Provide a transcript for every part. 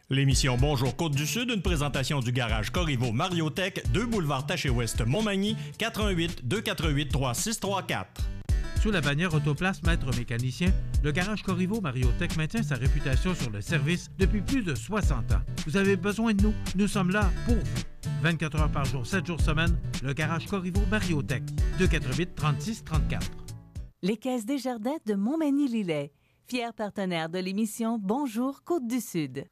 L'émission Bonjour Côte-du-Sud, une présentation du garage Corriveau Mariotech, 2 boulevard Taché-Ouest, Montmagny, 418-248-3634. Sous la bannière Autoplace Maître Mécanicien, le garage Corriveau Mariotech maintient sa réputation sur le service depuis plus de 60 ans. Vous avez besoin de nous? Nous sommes là pour vous. 24 heures par jour, 7 jours semaine, le garage Corriveau Mariotech, 248-3634. Les Caisses Desjardins de Montmagny-Lillet, fiers partenaires de l'émission Bonjour Côte-du-Sud.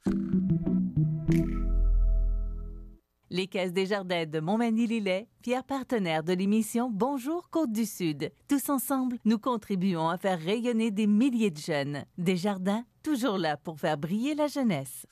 Les Caisses Desjardins de Montmagny-Lillet, fiers partenaires de l'émission Bonjour Côte-du-Sud. Tous ensemble, nous contribuons à faire rayonner des milliers de jeunes. Desjardins, toujours là pour faire briller la jeunesse.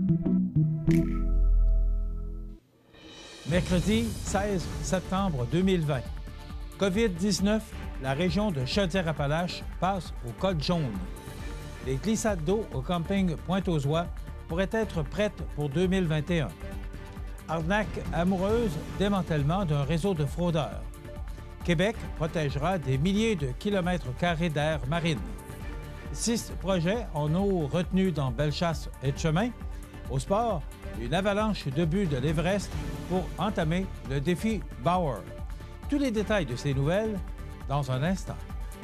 Mercredi 16 septembre 2020. COVID-19, la région de Chaudière-Appalaches passe au code jaune. Les glissades d'eau au camping Pointe-aux-Oies pourraient être prêtes pour 2021. Arnaque amoureuse, démantèlement d'un réseau de fraudeurs. Québec protégera des milliers de kilomètres carrés d'air marine. 6 projets en eau retenus dans Bellechasse et de chemin. Au sport, une avalanche de buts de l'Everest pour entamer le défi Bauer. Tous les détails de ces nouvelles dans un instant.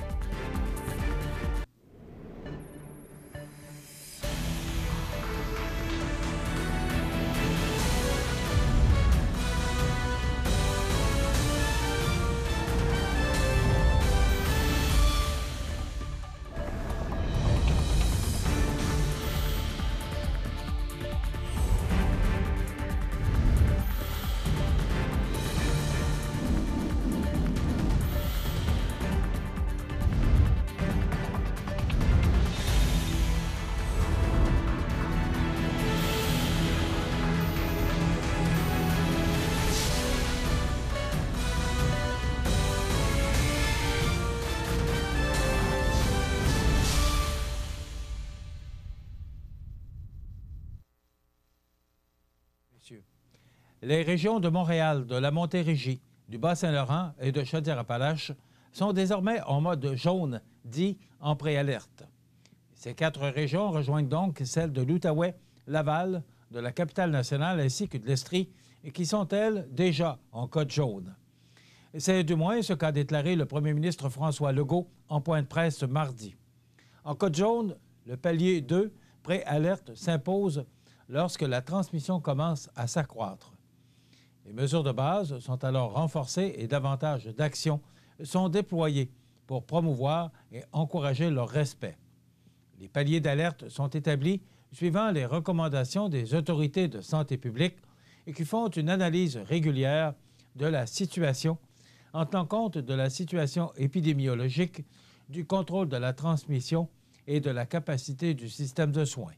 Les régions de Montréal, de la Montérégie, du Bas-Saint-Laurent et de Chaudière-Appalaches sont désormais en mode jaune, dit en préalerte. Ces 4 régions rejoignent donc celles de l'Outaouais, Laval, de la Capitale-Nationale ainsi que de l'Estrie, et qui sont, elles, déjà en code jaune. C'est du moins ce qu'a déclaré le premier ministre François Legault en point de presse mardi. En code jaune, le palier 2, préalerte, s'impose lorsque la transmission commence à s'accroître. Les mesures de base sont alors renforcées et davantage d'actions sont déployées pour promouvoir et encourager leur respect. Les paliers d'alerte sont établis suivant les recommandations des autorités de santé publique et qui font une analyse régulière de la situation en tenant compte de la situation épidémiologique, du contrôle de la transmission et de la capacité du système de soins.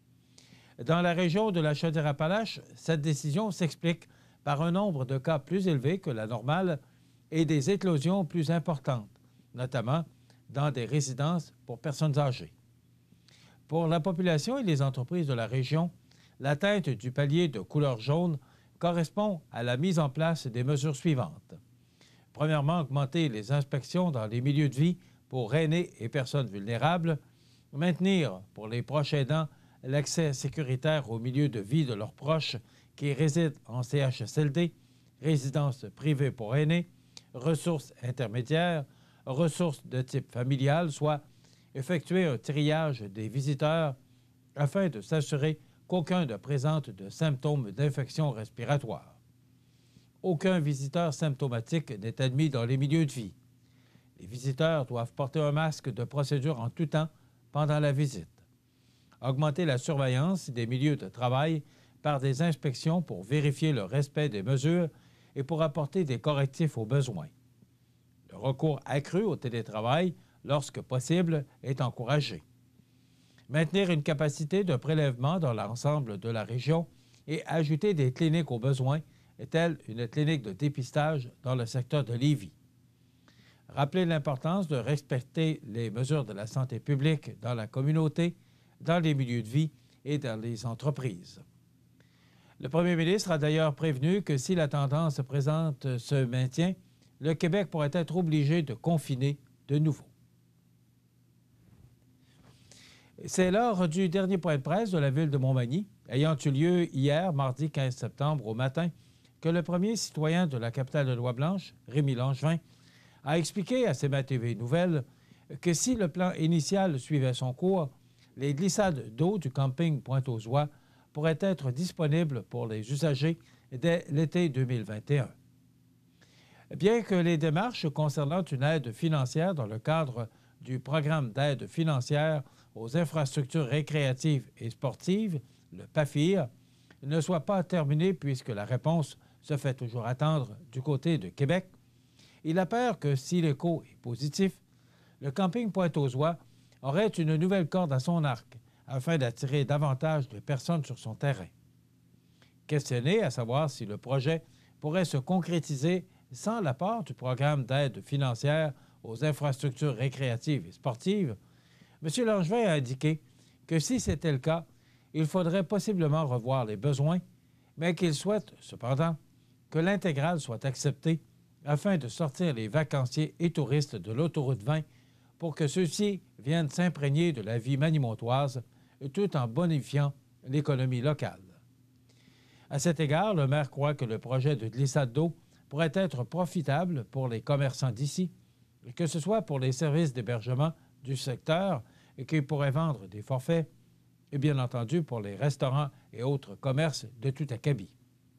Dans la région de la Chaudière-Appalaches, cette décision s'explique par un nombre de cas plus élevé que la normale et des éclosions plus importantes, notamment dans des résidences pour personnes âgées. Pour la population et les entreprises de la région, l'atteinte du palier de couleur jaune correspond à la mise en place des mesures suivantes. Premièrement, augmenter les inspections dans les milieux de vie pour aînés et personnes vulnérables, maintenir pour les proches aidants l'accès sécuritaire aux milieux de vie de leurs proches qui résident en CHSLD, résidences privées pour aînés, ressources intermédiaires, ressources de type familial, soit effectuer un triage des visiteurs afin de s'assurer qu'aucun ne présente de symptômes d'infection respiratoire. Aucun visiteur symptomatique n'est admis dans les milieux de vie. Les visiteurs doivent porter un masque de procédure en tout temps pendant la visite. Augmenter la surveillance des milieux de travail par des inspections pour vérifier le respect des mesures et pour apporter des correctifs aux besoins. Le recours accru au télétravail, lorsque possible, est encouragé. Maintenir une capacité de prélèvement dans l'ensemble de la région et ajouter des cliniques aux besoins, telle une clinique de dépistage dans le secteur de Lévis. Rappeler l'importance de respecter les mesures de la santé publique dans la communauté, dans les milieux de vie et dans les entreprises. Le premier ministre a d'ailleurs prévenu que si la tendance présente se maintient, le Québec pourrait être obligé de confiner de nouveau. C'est l'heure du dernier point de presse de la ville de Montmagny. ayant eu lieu hier, mardi 15 septembre, au matin, que le premier citoyen de la capitale de Lois-Blanches, Rémi Langevin, a expliqué à CBA TV Nouvelles que si le plan initial suivait son cours, les glissades d'eau du camping Pointe-aux-Oies pourraient être disponibles pour les usagers dès l'été 2021. Bien que les démarches concernant une aide financière dans le cadre du programme d'aide financière aux infrastructures récréatives et sportives, le PAFIR, ne soient pas terminées puisque la réponse se fait toujours attendre du côté de Québec, il a peur que si l'écho est positif, le camping Pointe-aux-Oies aurait une nouvelle corde à son arc afin d'attirer davantage de personnes sur son terrain. Questionné à savoir si le projet pourrait se concrétiser sans l'apport du programme d'aide financière aux infrastructures récréatives et sportives, M. Langevin a indiqué que si c'était le cas, il faudrait possiblement revoir les besoins, mais qu'il souhaite cependant que l'intégrale soit acceptée afin de sortir les vacanciers et touristes de l'autoroute 20 pour que ceux-ci viennent s'imprégner de la vie manimontoise tout en bonifiant l'économie locale. À cet égard, le maire croit que le projet de glissade d'eau pourrait être profitable pour les commerçants d'ici, que ce soit pour les services d'hébergement du secteur qui pourraient vendre des forfaits, et bien entendu pour les restaurants et autres commerces de tout acabit.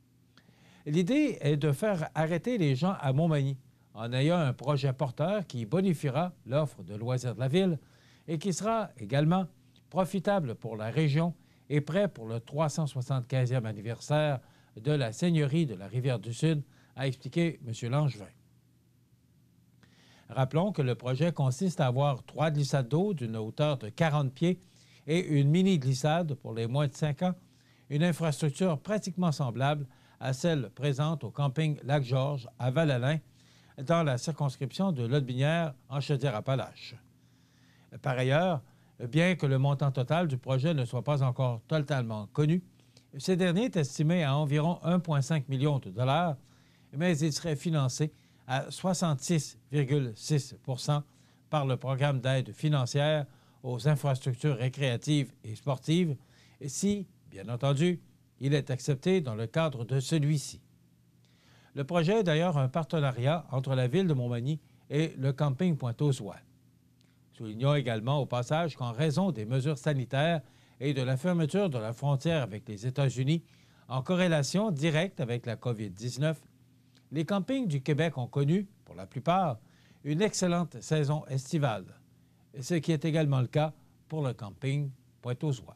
L'idée est de faire arrêter les gens à Montmagny en ayant un projet porteur qui bonifiera l'offre de loisirs de la ville et qui sera également profitable pour la région et prêt pour le 375e anniversaire de la Seigneurie de la Rivière-du-Sud, a expliqué M. Langevin. Rappelons que le projet consiste à avoir 3 glissades d'eau d'une hauteur de 40 pieds et une mini-glissade pour les moins de 5 ans, une infrastructure pratiquement semblable à celle présente au camping Lac-Georges à Val-Alain, dans la circonscription de Lotbinière en Chaudière-Appalaches. Par ailleurs, bien que le montant total du projet ne soit pas encore totalement connu, ce dernier est estimé à environ 1,5 million de dollars, mais il serait financé à 66,6 % par le programme d'aide financière aux infrastructures récréatives et sportives, si, bien entendu, il est accepté dans le cadre de celui-ci. Le projet est d'ailleurs un partenariat entre la ville de Montmagny et le camping Pointe-aux-Oies. Soulignons également au passage qu'en raison des mesures sanitaires et de la fermeture de la frontière avec les États-Unis, en corrélation directe avec la COVID-19, les campings du Québec ont connu, pour la plupart, une excellente saison estivale, ce qui est également le cas pour le camping Pointe-aux-Oies.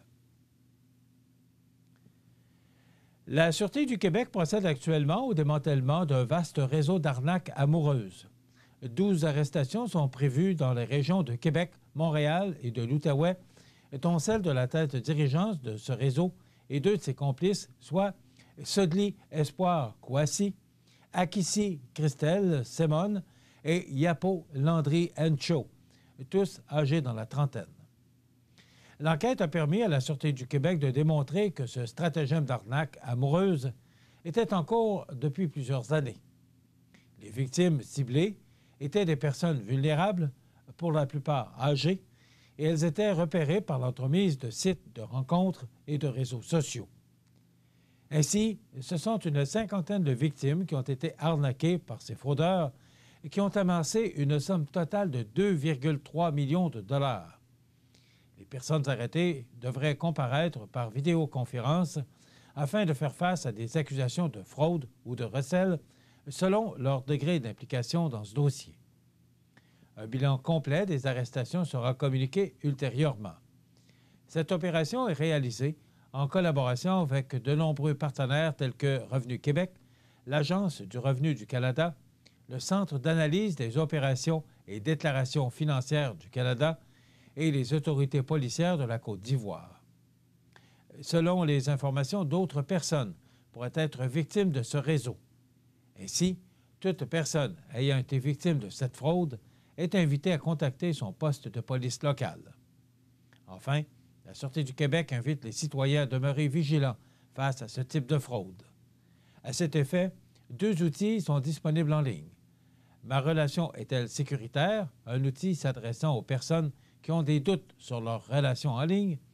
La Sûreté du Québec procède actuellement au démantèlement d'un vaste réseau d'arnaques amoureuses. 12 arrestations sont prévues dans les régions de Québec, Montréal et de l'Outaouais, dont celle de la tête dirigeante de ce réseau et 2 de ses complices, soit Sodli Espoir Kouassi, Akissi Christelle Semon et Yapo Landry Encho, tous âgés dans la trentaine. L'enquête a permis à la Sûreté du Québec de démontrer que ce stratagème d'arnaque amoureuse était en cours depuis plusieurs années. Les victimes ciblées étaient des personnes vulnérables, pour la plupart âgées, et elles étaient repérées par l'entremise de sites de rencontres et de réseaux sociaux. Ainsi, ce sont une 50aine de victimes qui ont été arnaquées par ces fraudeurs et qui ont amassé une somme totale de 2,3 millions de dollars. Les personnes arrêtées devraient comparaître par vidéoconférence afin de faire face à des accusations de fraude ou de recel selon leur degré d'implication dans ce dossier. Un bilan complet des arrestations sera communiqué ultérieurement. Cette opération est réalisée en collaboration avec de nombreux partenaires tels que Revenu Québec, l'Agence du revenu du Canada, le Centre d'analyse des opérations et déclarations financières du Canada et les autorités policières de la Côte d'Ivoire. Selon les informations, d'autres personnes pourraient être victimes de ce réseau. Ainsi, toute personne ayant été victime de cette fraude est invitée à contacter son poste de police local. Enfin, la Sûreté du Québec invite les citoyens à demeurer vigilants face à ce type de fraude. À cet effet, 2 outils sont disponibles en ligne. Ma relation est-elle sécuritaire? Un outil s'adressant aux personnes qui ont des doutes sur leur relation en ligne,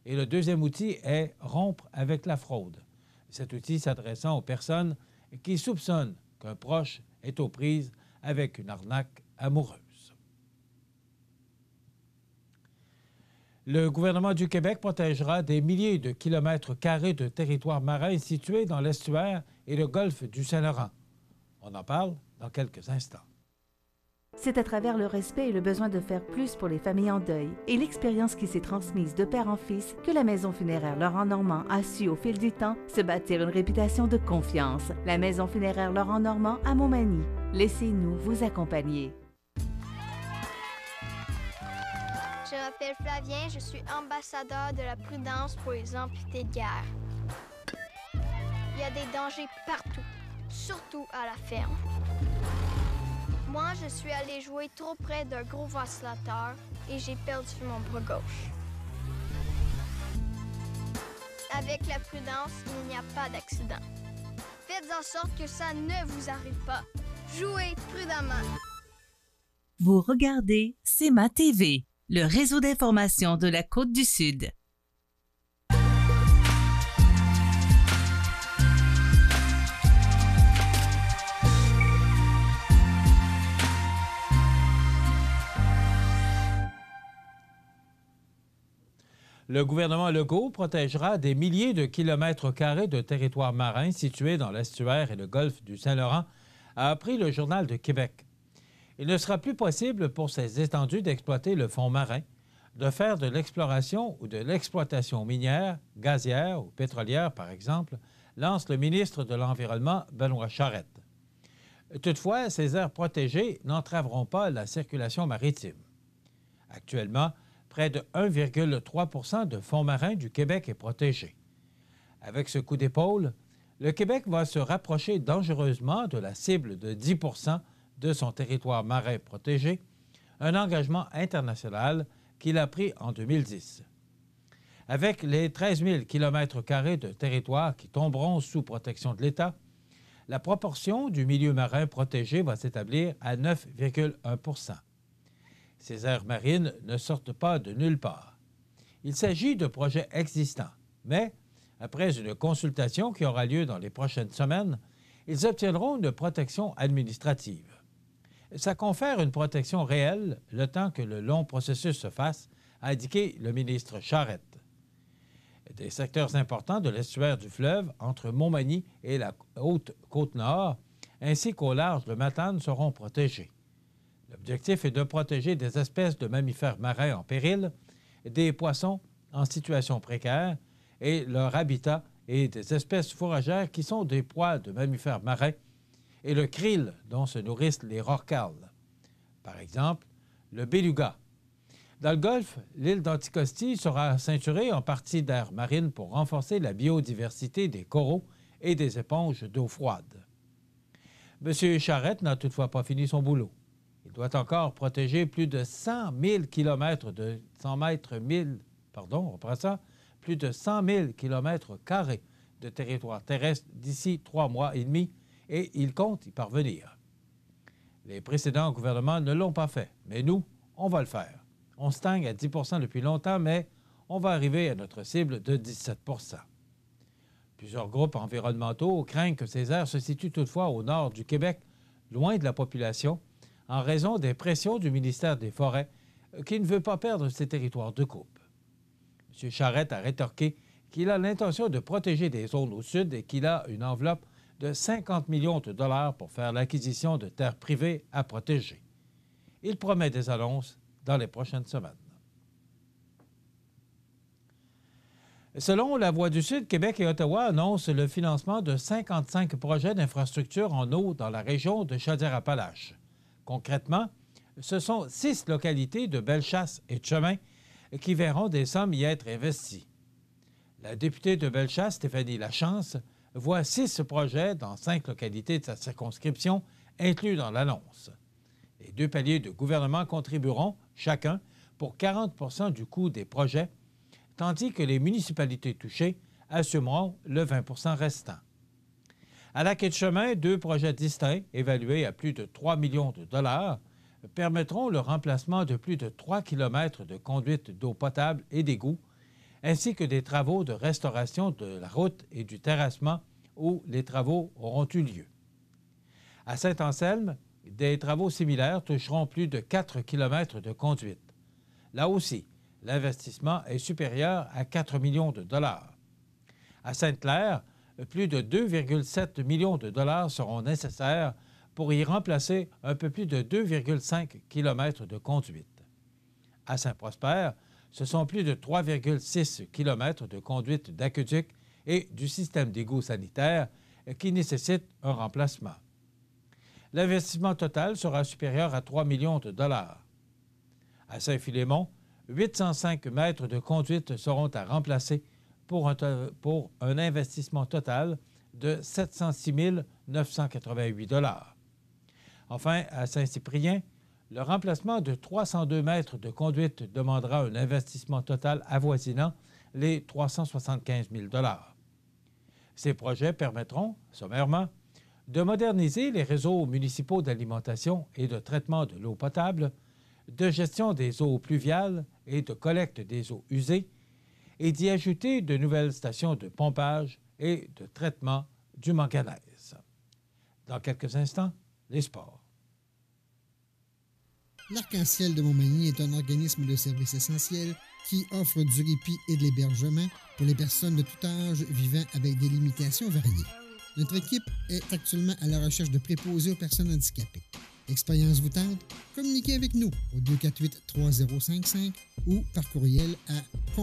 Et le deuxième outil est rompre avec la fraude. Cet outil s'adressant aux personnes qui soupçonnent qu'un proche est aux prises avec une arnaque amoureuse. Le gouvernement du Québec protégera des milliers de kilomètres carrés de territoires marins situés dans l'estuaire et le golfe du Saint-Laurent. On en parle dans quelques instants. C'est à travers le respect et le besoin de faire plus pour les familles en deuil et l'expérience qui s'est transmise de père en fils que la Maison funéraire Laurent Normand a su au fil du temps se bâtir une réputation de confiance. La Maison funéraire Laurent Normand à Montmagny. Laissez-nous vous accompagner. Je m'appelle Flavien, je suis ambassadeur de la prudence pour les amputés de guerre. Il y a des dangers partout, surtout à la ferme. Moi, je suis allé jouer trop près d'un gros vacillateur et j'ai perdu mon bras gauche. Avec la prudence, il n'y a pas d'accident. Faites en sorte que ça ne vous arrive pas. Jouez prudemment. Vous regardez CEMA TV, le réseau d'information de la Côte-du-Sud. Le gouvernement Legault protégera des milliers de kilomètres carrés de territoires marins situés dans l'estuaire et le golfe du Saint-Laurent, a appris le Journal de Québec. Il ne sera plus possible pour ces étendues d'exploiter le fond marin, de faire de l'exploration ou de l'exploitation minière, gazière ou pétrolière, par exemple, lance le ministre de l'Environnement, Benoît Charette. Toutefois, ces aires protégées n'entraveront pas la circulation maritime. Actuellement, près de 1,3 % de fond marin du Québec est protégé. Avec ce coup d'épaule, le Québec va se rapprocher dangereusement de la cible de 10 % de son territoire marin protégé, un engagement international qu'il a pris en 2010. Avec les 13 000 km² de territoire qui tomberont sous protection de l'État, la proportion du milieu marin protégé va s'établir à 9,1 %. Ces aires marines ne sortent pas de nulle part. Il s'agit de projets existants, mais après une consultation qui aura lieu dans les prochaines semaines, ils obtiendront une protection administrative. Ça confère une protection réelle le temps que le long processus se fasse, a indiqué le ministre Charette. Des secteurs importants de l'estuaire du fleuve, entre Montmagny et la Haute-Côte-Nord, ainsi qu'au large de Matane, seront protégés. L'objectif est de protéger des espèces de mammifères marins en péril, des poissons en situation précaire et leur habitat et des espèces fourragères qui sont des proies de mammifères marins et le krill dont se nourrissent les rorquals. Par exemple, le beluga. Dans le golfe, l'île d'Anticosti sera ceinturée en partie d'aires marines pour renforcer la biodiversité des coraux et des éponges d'eau froide. M. Charette n'a toutefois pas fini son boulot. Il doit encore protéger plus de 100 000 km de 100 000 km² de territoire terrestre d'ici 3 mois et demi, et il compte y parvenir. Les précédents gouvernements ne l'ont pas fait, mais nous, on va le faire. On stagne à 10 % depuis longtemps, mais on va arriver à notre cible de 17 %. Plusieurs groupes environnementaux craignent que ces aires se situent toutefois au nord du Québec, loin de la population, en raison des pressions du ministère des Forêts, qui ne veut pas perdre ses territoires de coupe. M. Charette a rétorqué qu'il a l'intention de protéger des zones au sud et qu'il a une enveloppe de 50 millions de dollars pour faire l'acquisition de terres privées à protéger. Il promet des annonces dans les prochaines semaines. Selon La Voix du Sud, Québec et Ottawa annoncent le financement de 55 projets d'infrastructures en eau dans la région de Chaudière-Appalaches. Concrètement, ce sont 6 localités de Bellechasse et de Chemin qui verront des sommes y être investies. La députée de Bellechasse, Stéphanie Lachance, voit 6 projets dans 5 localités de sa circonscription inclus dans l'annonce. Les 2 paliers de gouvernement contribueront, chacun, pour 40 % du coût des projets, tandis que les municipalités touchées assumeront le 20 % restant. À la quai de chemin, 2 projets distincts, évalués à plus de 3 millions de dollars, permettront le remplacement de plus de 3 km de conduites d'eau potable et d'égouts, ainsi que des travaux de restauration de la route et du terrassement où les travaux auront eu lieu. À Saint-Anselme, des travaux similaires toucheront plus de 4 km de conduite. Là aussi, l'investissement est supérieur à 4 millions de dollars. À Sainte-Claire, plus de 2,7 millions de dollars seront nécessaires pour y remplacer un peu plus de 2,5 km de conduite. À Saint-Prosper, ce sont plus de 3,6 km de conduite d'aqueduc et du système d'égout sanitaire qui nécessitent un remplacement. L'investissement total sera supérieur à 3 millions de dollars. À Saint-Philémon, 805 mètres de conduite seront à remplacer pour un investissement total de 706 988 dollars. Enfin, à Saint-Cyprien, le remplacement de 302 mètres de conduite demandera un investissement total avoisinant les 375 000 dollars. Ces projets permettront, sommairement, de moderniser les réseaux municipaux d'alimentation et de traitement de l'eau potable, de gestion des eaux pluviales et de collecte des eaux usées, et d'y ajouter de nouvelles stations de pompage et de traitement du manganèse. Dans quelques instants, les sports. L'Arc-en-Ciel de Montmagny est un organisme de services essentiels qui offre du répit et de l'hébergement pour les personnes de tout âge vivant avec des limitations variées. Notre équipe est actuellement à la recherche de préposés aux personnes handicapées. L'expérience vous tente? Communiquez avec nous au 248-3055 ou par courriel à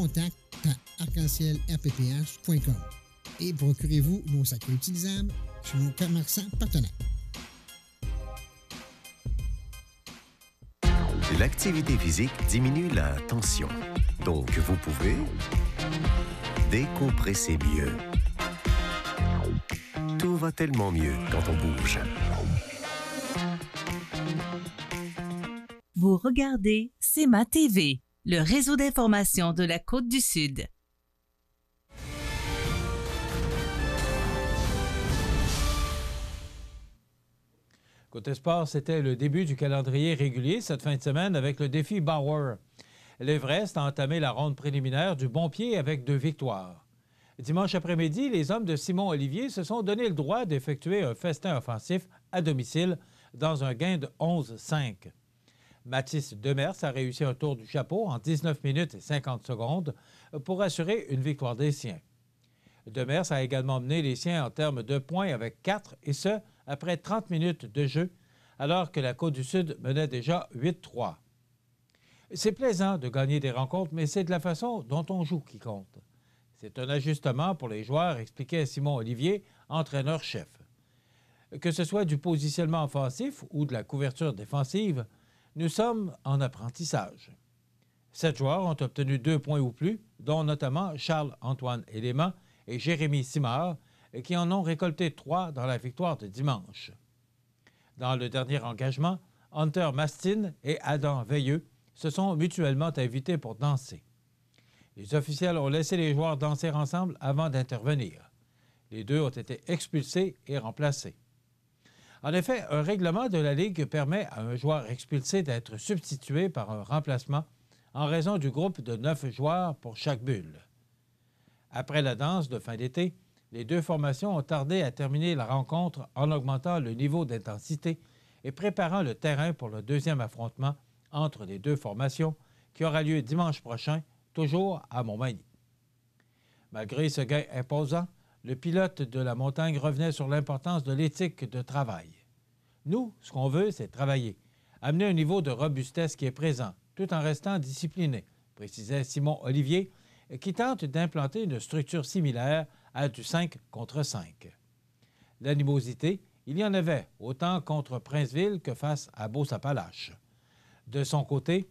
contact@arc-en-ciel-rpph.com et procurez-vous nos sacs réutilisables chez nos commerçants partenaires. L'activité physique diminue la tension. Donc, vous pouvez décompresser mieux. Tout va tellement mieux quand on bouge. Vous regardez CEMA TV, le réseau d'information de la Côte-du-Sud. Côté sport, c'était le début du calendrier régulier cette fin de semaine avec le défi Bauer. L'Everest a entamé la ronde préliminaire du bon pied avec 2 victoires. Dimanche après-midi, les hommes de Simon Olivier se sont donné le droit d'effectuer un festin offensif à domicile dans un gain de 11-5. Mathis Demers a réussi un tour du chapeau en 19 minutes et 50 secondes pour assurer une victoire des siens. Demers a également mené les siens en termes de points avec 4, et ce, après 30 minutes de jeu, alors que la Côte-du-Sud menait déjà 8-3. C'est plaisant de gagner des rencontres, mais c'est de la façon dont on joue qui compte. C'est un ajustement pour les joueurs, expliquait Simon Olivier, entraîneur-chef. Que ce soit du positionnement offensif ou de la couverture défensive, nous sommes en apprentissage. 7 joueurs ont obtenu 2 points ou plus, dont notamment Charles-Antoine Élément et Jérémy Simard, qui en ont récolté 3 dans la victoire de dimanche. Dans le dernier engagement, Hunter Mastin et Adam Veilleux se sont mutuellement invités pour danser. Les officiels ont laissé les joueurs danser ensemble avant d'intervenir. Les deux ont été expulsés et remplacés. En effet, un règlement de la Ligue permet à un joueur expulsé d'être substitué par un remplacement en raison du groupe de 9 joueurs pour chaque bulle. Après la danse de fin d'été, les deux formations ont tardé à terminer la rencontre en augmentant le niveau d'intensité et préparant le terrain pour le deuxième affrontement entre les deux formations qui aura lieu dimanche prochain, toujours à Montmagny. Malgré ce gain imposant, le pilote de la montagne revenait sur l'importance de l'éthique de travail. Nous, ce qu'on veut, c'est travailler, amener un niveau de robustesse qui est présent, tout en restant discipliné, précisait Simon Olivier, qui tente d'implanter une structure similaire à du 5 contre 5. L'animosité, il y en avait autant contre Princeville que face à Beauce-Appalaches. De son côté,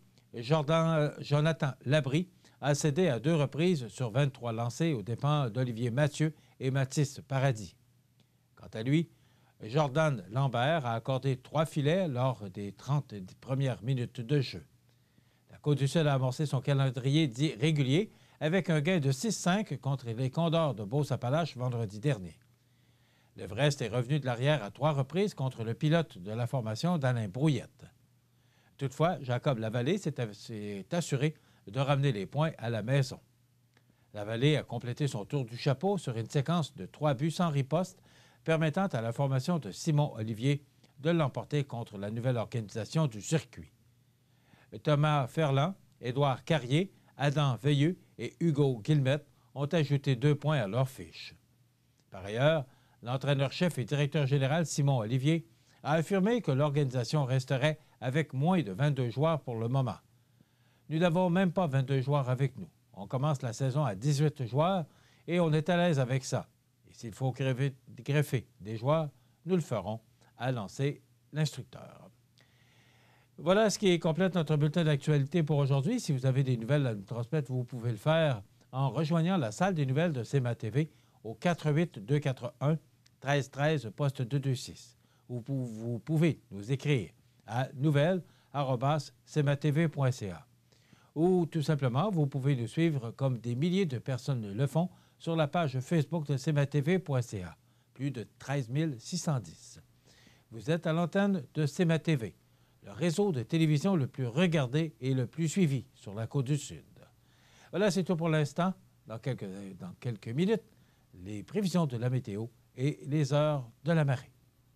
Jonathan Labrie a cédé à 2 reprises sur 23 lancés aux dépens d'Olivier Mathieu et Mathis Paradis. Quant à lui, Jordan Lambert a accordé 3 filets lors des 30 premières minutes de jeu. La Côte-du-Sud a amorcé son calendrier dit régulier avec un gain de 6-5 contre les Condors de Beauce-Appalaches vendredi dernier. L'Everest est revenu de l'arrière à 3 reprises contre le pilote de la formation d'Alain Brouillette. Toutefois, Jacob Lavallée s'est assuré de ramener les points à la maison. La Vallée a complété son tour du chapeau sur une séquence de 3 buts sans riposte, permettant à la formation de Simon Olivier de l'emporter contre la nouvelle organisation du circuit. Thomas Ferland, Édouard Carrier, Adam Veilleux et Hugo Guillemette ont ajouté 2 points à leur fiche. Par ailleurs, l'entraîneur-chef et directeur général Simon Olivier a affirmé que l'organisation resterait avec moins de 22 joueurs pour le moment. Nous n'avons même pas 22 joueurs avec nous. On commence la saison à 18 joueurs et on est à l'aise avec ça. Et s'il faut greffer des joueurs, nous le ferons, a lancé l'instructeur. Voilà ce qui complète notre bulletin d'actualité pour aujourd'hui. Si vous avez des nouvelles à nous transmettre, vous pouvez le faire en rejoignant la salle des nouvelles de CMA TV au 418-241-1313, poste 226. Vous pouvez nous écrire à nouvelles@cmatv.ca. Ou tout simplement, vous pouvez nous suivre comme des milliers de personnes le font sur la page Facebook de cmatv.ca. Plus de 13 610. Vous êtes à l'antenne de CMA TV, le réseau de télévision le plus regardé et le plus suivi sur la Côte-du-Sud. Voilà, c'est tout pour l'instant. Dans quelques minutes, les prévisions de la météo et les heures de la marée.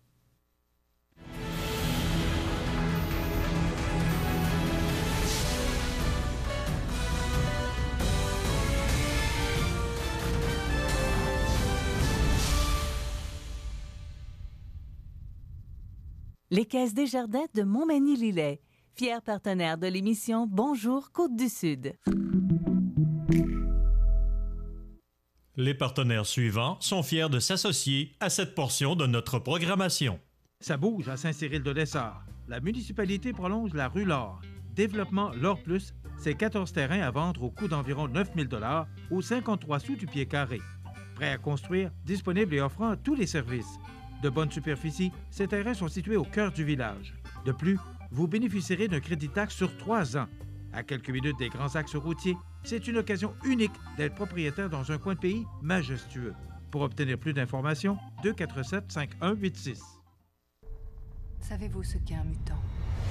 Les Caisses Desjardins de Montmagny-Lillet, fier partenaire de l'émission Bonjour Côte-du-Sud. Les partenaires suivants sont fiers de s'associer à cette portion de notre programmation. Ça bouge à Saint-Cyril-de-Lessard. La municipalité prolonge la rue L'Or. Développement L'Or Plus, c'est 14 terrains à vendre au coût d'environ 9 000 $ ou 53 sous du pied carré. Prêt à construire, disponible et offrant tous les services. De bonne superficie, ces terrains sont situés au cœur du village. De plus, vous bénéficierez d'un crédit taxe sur 3 ans. À quelques minutes des grands axes routiers, c'est une occasion unique d'être propriétaire dans un coin de pays majestueux. Pour obtenir plus d'informations, 247-5186. Savez-vous ce qu'est un mutant?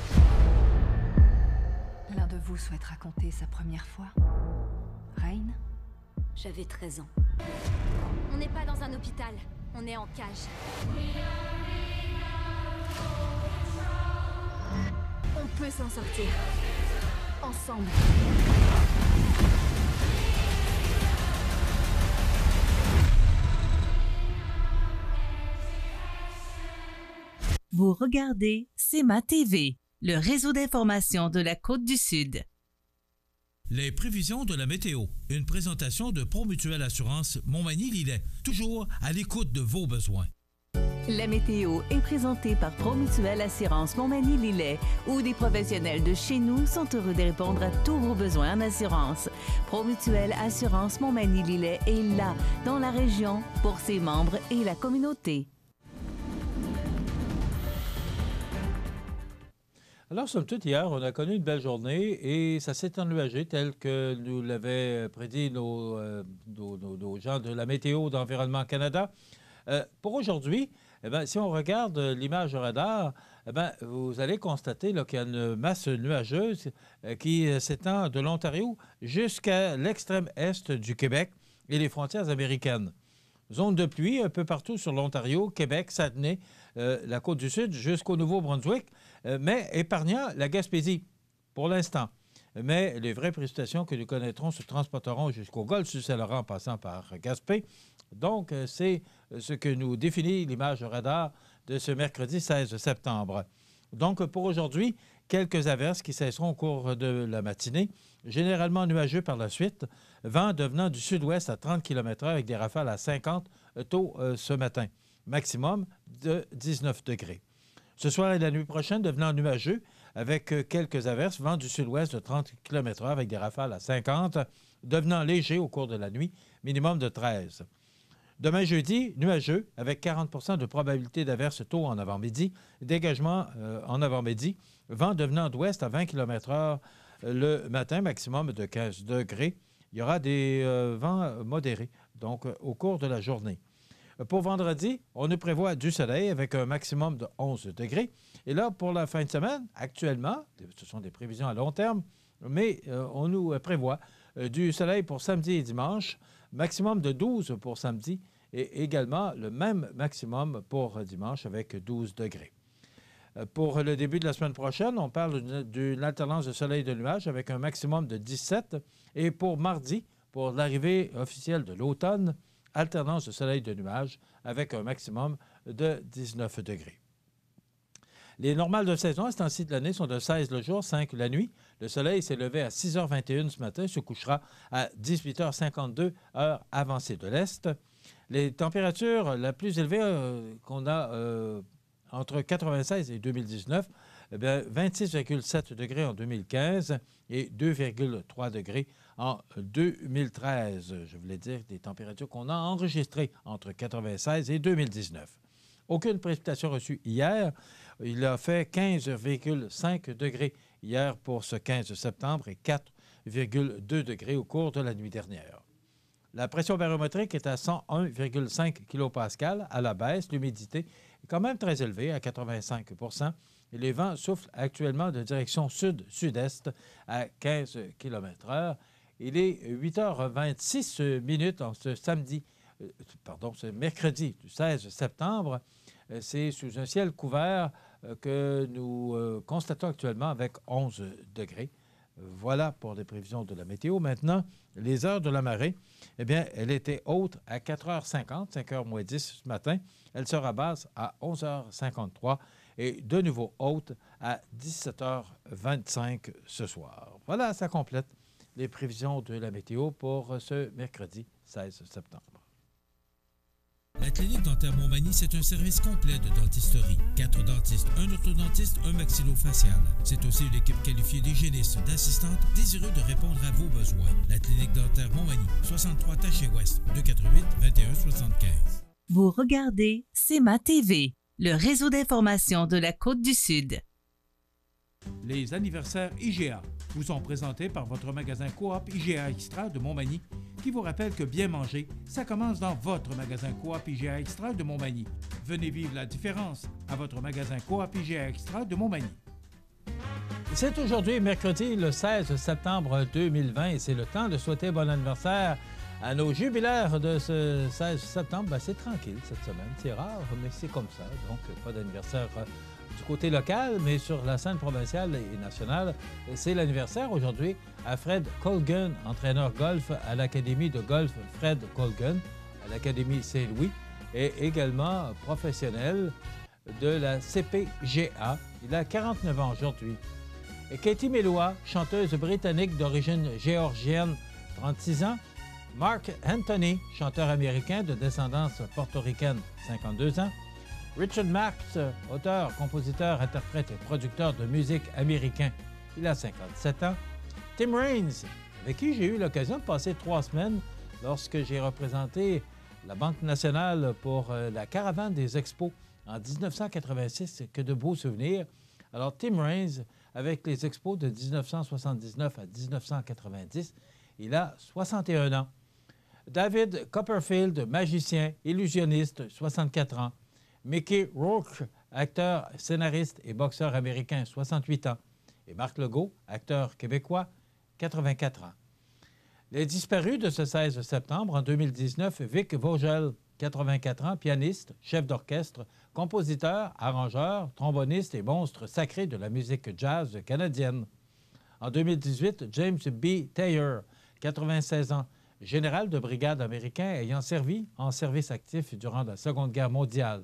L'un de vous souhaite raconter sa première fois? Rain? J'avais 13 ans. On n'est pas dans un hôpital, on est en cage. On peut s'en sortir. Ensemble. Vous regardez CMA TV, le réseau d'information de la Côte-du-Sud. Les prévisions de la météo. Une présentation de Promutuelle Assurance Montmagny-Lillet. Toujours à l'écoute de vos besoins. La météo est présentée par Promutuelle Assurance Montmagny-Lillet, où des professionnels de chez nous sont heureux de répondre à tous vos besoins en assurance. Promutuelle Assurance Montmagny-Lillet est là, dans la région, pour ses membres et la communauté. Alors, somme toute, hier, on a connu une belle journée et ça s'est ennuagé tel que nous l'avaient prédit nos gens de la météo d'Environnement Canada. Pour aujourd'hui, si on regarde l'image radar, vous allez constater qu'il y a une masse nuageuse qui s'étend de l'Ontario jusqu'à l'extrême est du Québec et les frontières américaines. Zone de pluie un peu partout sur l'Ontario, Québec, Saguenay, la Côte-du-Sud jusqu'au Nouveau-Brunswick, mais épargnant la Gaspésie pour l'instant. Mais les vraies précipitations que nous connaîtrons se transporteront jusqu'au golfe du Saint-Laurent en passant par Gaspé. Donc, c'est ce que nous définit l'image radar de ce mercredi 16 septembre. Donc, pour aujourd'hui, quelques averses qui cesseront au cours de la matinée, généralement nuageux par la suite, vent devenant du sud-ouest à 30 km/h avec des rafales à 50 tôt ce matin, maximum de 19 degrés. Ce soir et la nuit prochaine, devenant nuageux avec quelques averses, vent du sud-ouest de 30 km/h avec des rafales à 50, devenant léger au cours de la nuit, minimum de 13. Demain jeudi, nuageux avec 40 de probabilité d'averses tôt en avant-midi, dégagement en avant-midi, vent devenant d'ouest à 20 km/h le matin, maximum de 15 degrés. Il y aura des vents modérés, donc au cours de la journée. Pour vendredi, on nous prévoit du soleil avec un maximum de 11 degrés. Et là, pour la fin de semaine, actuellement, ce sont des prévisions à long terme, mais on nous prévoit Du soleil pour samedi et dimanche, maximum de 12 pour samedi et également le même maximum pour dimanche avec 12 degrés. Pour le début de la semaine prochaine, on parle d'une alternance de soleil et de nuages avec un maximum de 17. Et pour mardi, pour l'arrivée officielle de l'automne, alternance de soleil et de nuages avec un maximum de 19 degrés. Les normales de saison à ce temps-ci de l'année sont de 16 le jour, 5 la nuit. Le soleil s'est levé à 6h21 ce matin, se couchera à 18h52, heure avancée de l'Est. Les températures la plus élevée qu'on a entre 96 et 2019, 26,7 degrés en 2015 et 2,3 degrés en 2013. Je voulais dire des températures qu'on a enregistrées entre 96 et 2019. Aucune précipitation reçue hier. Il a fait 15,5 degrés hier pour ce 15 septembre et 4,2 degrés au cours de la nuit dernière. La pression barométrique est à 101,5 kPa à la baisse. L'humidité est quand même très élevée, à 85 %. Et les vents soufflent actuellement de direction sud-sud-est à 15 km/h. Il est 8h26 en ce mercredi du 16 septembre. C'est sous un ciel couvert que nous constatons actuellement avec 11 degrés. Voilà pour les prévisions de la météo. Maintenant, les heures de la marée, eh bien, elle était haute à 4h50, 5h moins 10 ce matin. Elle sera basse à 11h53 et de nouveau haute à 17h25 ce soir. Voilà, ça complète les prévisions de la météo pour ce mercredi 16 septembre. La clinique dentaire Montmagny, c'est un service complet de dentisterie. 4 dentistes, un orthodontiste, un maxillofacial. C'est aussi une équipe qualifiée d'hygiénistes, d'assistantes, désireux de répondre à vos besoins. La clinique dentaire Montmagny, 63 Taché-Ouest, 248-2175. Vous regardez CEMA TV, le réseau d'information de la Côte-du-Sud. Les anniversaires IGA vous sont présentés par votre magasin Coop IGA Extra de Montmagny, qui vous rappelle que bien manger, ça commence dans votre magasin Coop IGA Extra de Montmagny. Venez vivre la différence à votre magasin Coop IGA Extra de Montmagny. C'est aujourd'hui, mercredi, le 16 septembre 2020, et c'est le temps de souhaiter bon anniversaire à nos jubilaires de ce 16 septembre. C'est tranquille cette semaine, c'est rare, mais c'est comme ça. Donc, pas d'anniversaire du côté local, mais sur la scène provinciale et nationale, c'est l'anniversaire aujourd'hui à Fred Colgan, entraîneur golf à l'Académie de golf Fred Colgan, à l'Académie Saint-Louis, et également professionnel de la CPGA. Il a 49 ans aujourd'hui. Et Katie Melua, chanteuse britannique d'origine géorgienne, 36 ans. Mark Anthony, chanteur américain de descendance portoricaine, 52 ans. Richard Marx, auteur, compositeur, interprète et producteur de musique américain, il a 57 ans. Tim Raines, avec qui j'ai eu l'occasion de passer 3 semaines lorsque j'ai représenté la Banque nationale pour la caravane des expos en 1986. Que de beaux souvenirs. Alors, Tim Raines, avec les expos de 1979 à 1990, il a 61 ans. David Copperfield, magicien, illusionniste, 64 ans. Mickey Rourke, acteur, scénariste et boxeur américain, 68 ans. Et Marc Legault, acteur québécois, 84 ans. Les disparus de ce 16 septembre, en 2019, Vic Vogel, 84 ans, pianiste, chef d'orchestre, compositeur, arrangeur, tromboniste et monstre sacré de la musique jazz canadienne. En 2018, James B. Taylor, 96 ans, général de brigade américain ayant servi en service actif durant la Seconde Guerre mondiale.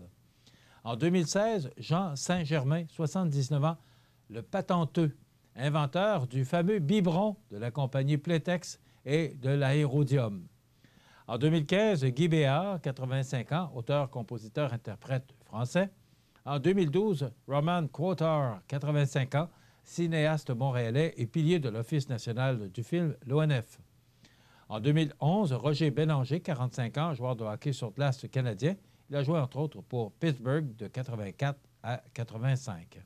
En 2016, Jean Saint-Germain, 79 ans, le patenteux, inventeur du fameux biberon de la compagnie Playtex et de l'aérodium. En 2015, Guy Béard, 85 ans, auteur, compositeur, interprète français. En 2012, Roman Quotar, 85 ans, cinéaste montréalais et pilier de l'Office national du film, l'ONF. En 2011, Roger Bélanger, 45 ans, joueur de hockey sur glace canadien. Il a joué entre autres pour Pittsburgh de 84 à 85.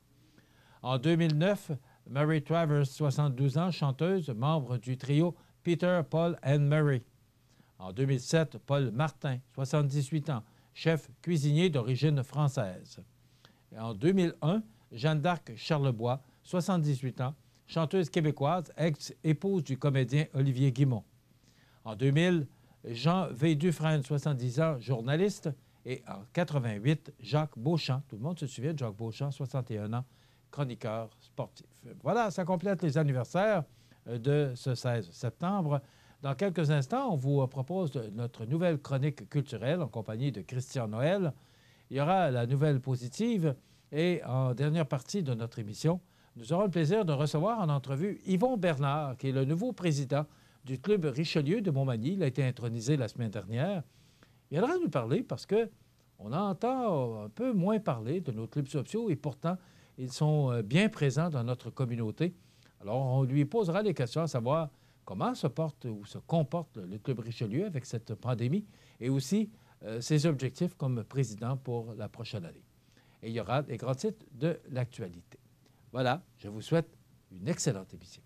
En 2009, Mary Travers, 72 ans, chanteuse, membre du trio Peter, Paul and Mary. En 2007, Paul Martin, 78 ans, chef cuisinier d'origine française. Et en 2001, Jeanne d'Arc Charlebois, 78 ans, chanteuse québécoise, ex-épouse du comédien Olivier Guimond. En 2000, Jean V. Dufresne, 70 ans, journaliste. Et en 88, Jacques Beauchamp, tout le monde se souvient de Jacques Beauchamp, 61 ans, chroniqueur sportif. Voilà, ça complète les anniversaires de ce 16 septembre. Dans quelques instants, on vous propose notre nouvelle chronique culturelle en compagnie de Christian Noël. Il y aura la nouvelle positive et en dernière partie de notre émission, nous aurons le plaisir de recevoir en entrevue Yvon Bernard, qui est le nouveau président du Club Richelieu de Montmagny. Il a été intronisé la semaine dernière. Il viendra nous parler parce qu'on entend un peu moins parler de nos clubs sociaux et pourtant, ils sont bien présents dans notre communauté. Alors, on lui posera les questions à savoir comment se porte ou se comporte le Club Richelieu avec cette pandémie et aussi ses objectifs comme président pour la prochaine année. Et il y aura les grands titres de l'actualité. Voilà, je vous souhaite une excellente émission.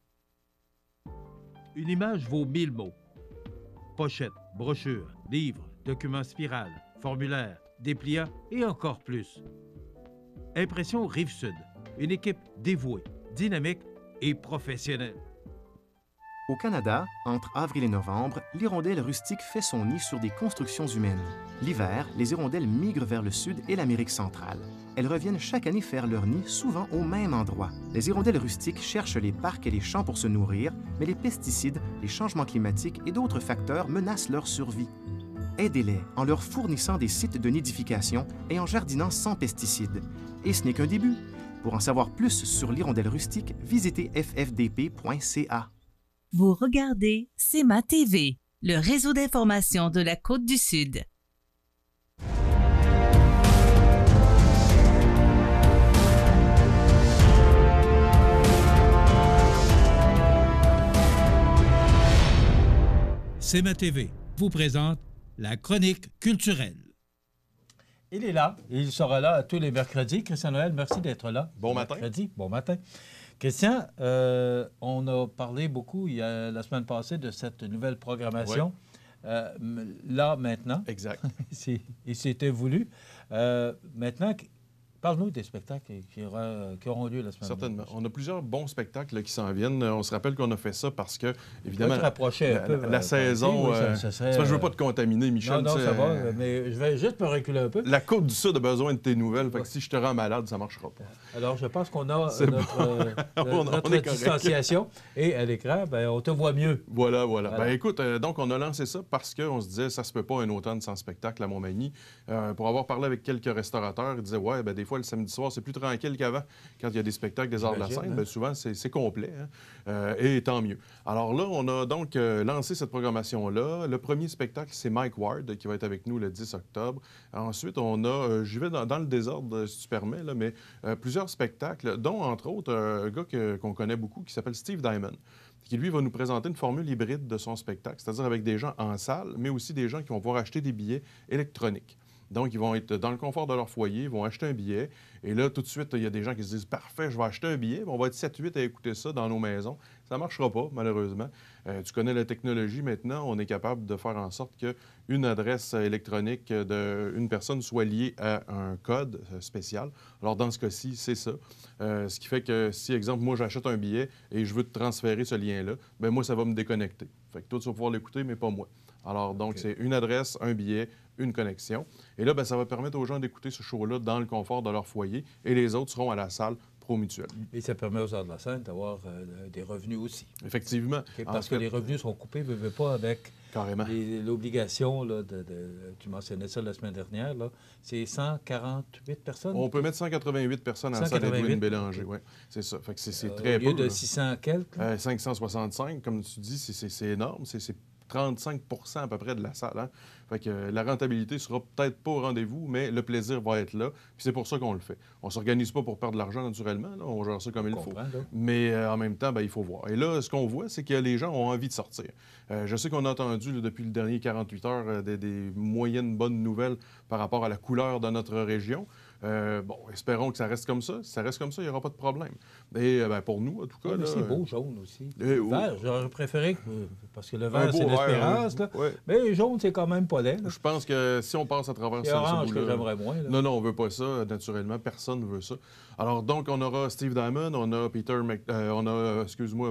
Une image vaut 1000 mots. Pochette, brochure, livre, documents spirale, formulaire, dépliant et encore plus. Impression Rive-Sud. Une équipe dévouée, dynamique et professionnelle. Au Canada, entre avril et novembre, l'hirondelle rustique fait son nid sur des constructions humaines. L'hiver, les hirondelles migrent vers le sud et l'Amérique centrale. Elles reviennent chaque année faire leur nid, souvent au même endroit. Les hirondelles rustiques cherchent les parcs et les champs pour se nourrir, mais les pesticides, les changements climatiques et d'autres facteurs menacent leur survie. Aidez-les en leur fournissant des sites de nidification et en jardinant sans pesticides. Et ce n'est qu'un début. Pour en savoir plus sur l'hirondelle rustique, visitez ffdp.ca. Vous regardez CEMA TV, le réseau d'information de la Côte-du-Sud. CEMA TV vous présente la chronique culturelle. Il est là. Il sera là tous les mercredis. Christian Noël, merci d'être là. Bon matin. Mercredi. Bon matin. Christian, on a parlé beaucoup la semaine passée de cette nouvelle programmation. Oui. Là, maintenant. Exact. Il s'était voulu. Maintenant, parle-nous des spectacles qui auront lieu la semaine prochaine. Certainement. On a plusieurs bons spectacles là, qui s'en viennent. On se rappelle qu'on a fait ça parce que, évidemment, la saison... ça serait... Je ne veux pas te contaminer, Michel. Non, ça va, mais je vais juste me reculer un peu. La Côte-du-Sud a besoin de tes nouvelles. Fait que si je te rends malade, ça ne marchera pas. Alors, je pense qu'on a notre distanciation. Et à l'écran, ben, on te voit mieux. Voilà. Ben, écoute, donc, on a lancé ça parce qu'on se disait, ça se peut pas un automne sans spectacle à Montmagny. Pour avoir parlé avec quelques restaurateurs, ils disaient, ouais, ben, des fois, le samedi soir, c'est plus tranquille qu'avant. Quand il y a des spectacles des arts de la scène, bien, souvent, c'est complet. Hein? Et tant mieux. Alors là, on a donc lancé cette programmation-là. Le premier spectacle, c'est Mike Ward, qui va être avec nous le 10 octobre. Ensuite, on a, j'y vais dans le désordre, si tu permets, là, mais plusieurs spectacles, dont, entre autres, un gars qu'on connaît beaucoup, qui s'appelle Steve Diamond, qui, lui, va nous présenter une formule hybride de son spectacle, c'est-à-dire avec des gens en salle, mais aussi des gens qui vont pouvoir acheter des billets électroniques. Donc, ils vont être dans le confort de leur foyer, ils vont acheter un billet. Et là, tout de suite, il y a des gens qui se disent « Parfait, je vais acheter un billet. » On va être 7-8 à écouter ça dans nos maisons. Ça ne marchera pas, malheureusement. Tu connais la technologie maintenant. On est capable de faire en sorte qu'une adresse électronique d'une personne soit liée à un code spécial. Alors, dans ce cas-ci, c'est ça. Ce qui fait que si, exemple, moi, j'achète un billet et je veux te transférer ce lien-là, bien moi, ça va me déconnecter. Fait que toi, tu vas pouvoir l'écouter, mais pas moi. Alors, donc, c'est une adresse, un billet, une connexion. Et là, bien, ça va permettre aux gens d'écouter ce show-là dans le confort de leur foyer et les autres seront à la salle pro-mutuelle. Et ça permet aux arts de la scène d'avoir des revenus aussi. Effectivement. Okay, parce que les revenus sont coupés, veut pas, avec l'obligation, tu mentionnais ça la semaine dernière, c'est 148 personnes? On peut mettre 188 personnes à la salle Edwin Bélanger, oui. C'est ça. Fait que c'est très peu. Au lieu de 600 quelques? 565, comme tu dis, c'est énorme. C'est 35 à peu près de la salle. Hein? Fait que la rentabilité sera peut-être pas au rendez-vous, mais le plaisir va être là. Puis c'est pour ça qu'on le fait. On ne s'organise pas pour perdre de l'argent, naturellement. Là. On gère ça comme il faut. Mais en même temps, bien, il faut voir. Et là, ce qu'on voit, c'est que les gens ont envie de sortir. Je sais qu'on a entendu là, depuis le dernier 48 heures des moyennes bonnes nouvelles par rapport à la couleur de notre région. Bon, espérons que ça reste comme ça. Si ça reste comme ça, il n'y aura pas de problème. Et pour nous, en tout cas... Oui, mais là, c'est beau, jaune aussi. Vert, j'aurais préféré, parce que le vert, c'est beau vert, l'espérance. Là. Ouais. Mais jaune, c'est quand même pas laid. Là. Je pense que si on passe à travers C'est orange que j'aimerais moins. Là. Non, on veut pas ça, naturellement. Personne ne veut ça. Alors, donc, on aura Steve Diamond, on a on a, excuse-moi,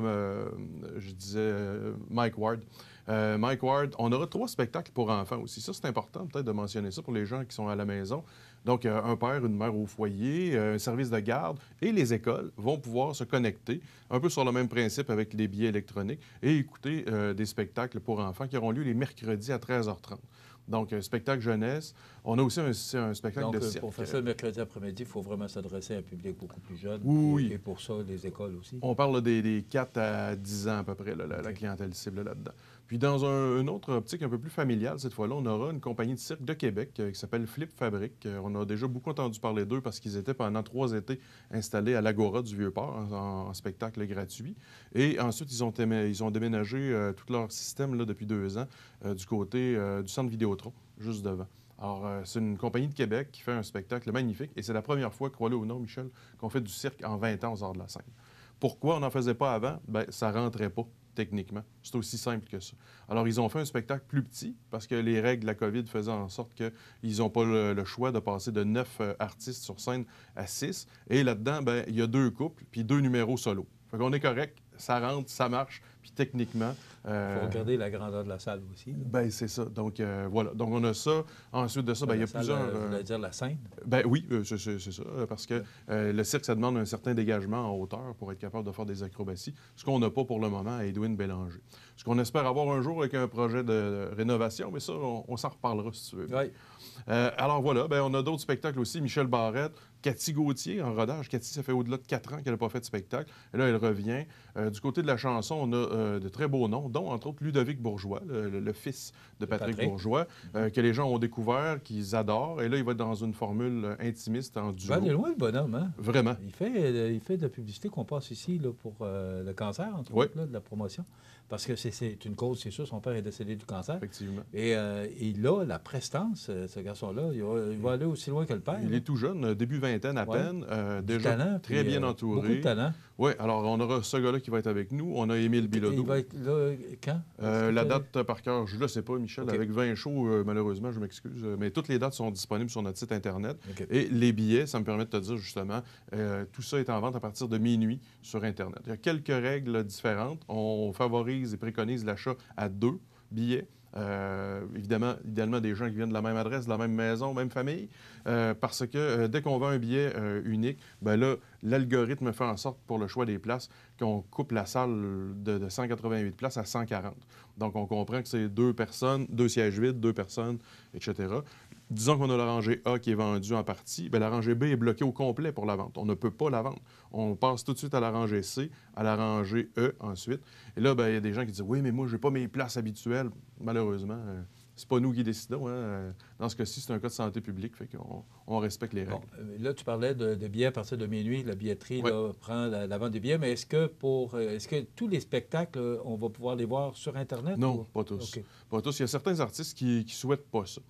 je disais Mike Ward. Mike Ward, on aura 3 spectacles pour enfants aussi. Ça, c'est important peut-être de mentionner ça pour les gens qui sont à la maison. Donc, un père, une mère au foyer, un service de garde et les écoles vont pouvoir se connecter, un peu sur le même principe avec les billets électroniques, et écouter des spectacles pour enfants qui auront lieu les mercredis à 13h30. Donc, un spectacle jeunesse. On a aussi un spectacle de cirque. Pour faire ça le mercredi après-midi, il faut vraiment s'adresser à un public beaucoup plus jeune. Oui. Et pour ça, les écoles aussi. On parle des 4 à 10 ans à peu près, là, la clientèle cible là-dedans. Puis dans une autre optique un peu plus familiale, cette fois-là, on aura une compagnie de cirque de Québec qui s'appelle Flip Fabric. On a déjà beaucoup entendu parler d'eux parce qu'ils étaient pendant 3 étés installés à l'Agora du Vieux-Port en spectacle gratuit. Et ensuite, ils ont déménagé tout leur système là, depuis 2 ans du côté du centre Vidéotron, juste devant. Alors, c'est une compagnie de Québec qui fait un spectacle magnifique. Et c'est la première fois, crois-le ou non, Michel, qu'on fait du cirque en 20 ans aux arts de la scène. Pourquoi on n'en faisait pas avant? Bien, ça ne rentrait pas, techniquement. C'est aussi simple que ça. Alors, ils ont fait un spectacle plus petit parce que les règles de la COVID faisaient en sorte qu'ils n'ont pas le choix de passer de 9 artistes sur scène à 6. Et là-dedans, bien, il y a 2 couples puis 2 numéros solo. Fait qu'on est correct, ça rentre, ça marche, puis techniquement... Il faut regarder la grandeur de la salle aussi. Bien, c'est ça. Donc, voilà. Donc, on a ça. Ensuite de ça, bien, il y a salle, plusieurs... Vous voulez dire la scène? Bien, oui, c'est ça. Parce que le cirque, ça demande un certain dégagement en hauteur pour être capable de faire des acrobaties, ce qu'on n'a pas pour le moment à Edwin Bélanger. Ce qu'on espère avoir un jour avec un projet de rénovation, mais ça, on s'en reparlera si tu veux. Oui. Alors, voilà. Bien, on a d'autres spectacles aussi. Michel Barrette, Cathy Gauthier en rodage. Cathy, ça fait au-delà de 4 ans qu'elle n'a pas fait de spectacle. Et là, elle revient. Du côté de la chanson, on a de très beaux noms, dont, entre autres, Ludovic Bourgeois, le fils de Patrick Bourgeois, que les gens ont découvert, qu'ils adorent. Et là, il va être dans une formule intimiste en duo. Il va aller loin, le bonhomme, hein? Vraiment. Il fait de la publicité qu'on passe ici là, pour le cancer, entre autres, là, de la promotion. Parce que c'est une cause, c'est sûr, son père est décédé du cancer. Effectivement. Et il a la prestance, ce garçon-là. Il va aller aussi loin que le père. Il est tout jeune, début vingtaine à peine. Déjà talent, très bien entouré. Beaucoup de talent. Oui, alors on aura ce gars-là qui va être avec nous. On a Émile Bilodeau. Il va être là quand? La date par cœur, je ne le sais pas, Michel. Okay. Avec 20 shows, malheureusement, je m'excuse. Mais toutes les dates sont disponibles sur notre site Internet. Okay. Et les billets, ça me permet de te dire justement, tout ça est en vente à partir de minuit sur Internet. Il y a quelques règles différentes. On favorise et préconise l'achat à 2 billets. Évidemment, idéalement, des gens qui viennent de la même adresse, de la même maison, même famille, parce que dès qu'on vend un billet unique, bien là, l'algorithme fait en sorte, pour le choix des places, qu'on coupe la salle de 188 places à 140. Donc, on comprend que c'est 2 personnes, 2 sièges vides, 2 personnes, etc. Disons qu'on a la rangée A qui est vendue en partie, bien, la rangée B est bloquée au complet pour la vente. On ne peut pas la vendre. On passe tout de suite à la rangée C, à la rangée E ensuite. Et là, bien, il y a des gens qui disent « Oui, mais moi, je n'ai pas mes places habituelles. » Malheureusement, c'est pas nous qui décidons. Hein. Dans ce cas-ci, c'est un cas de santé publique, fait qu'on respecte les règles. Bon, là, tu parlais de billets à partir de minuit. La billetterie là, prend la vente des billets. Mais est-ce que tous les spectacles, on va pouvoir les voir sur Internet? Non, pas tous. Okay. Pas tous. Il y a certains artistes qui ne souhaitent pas ça.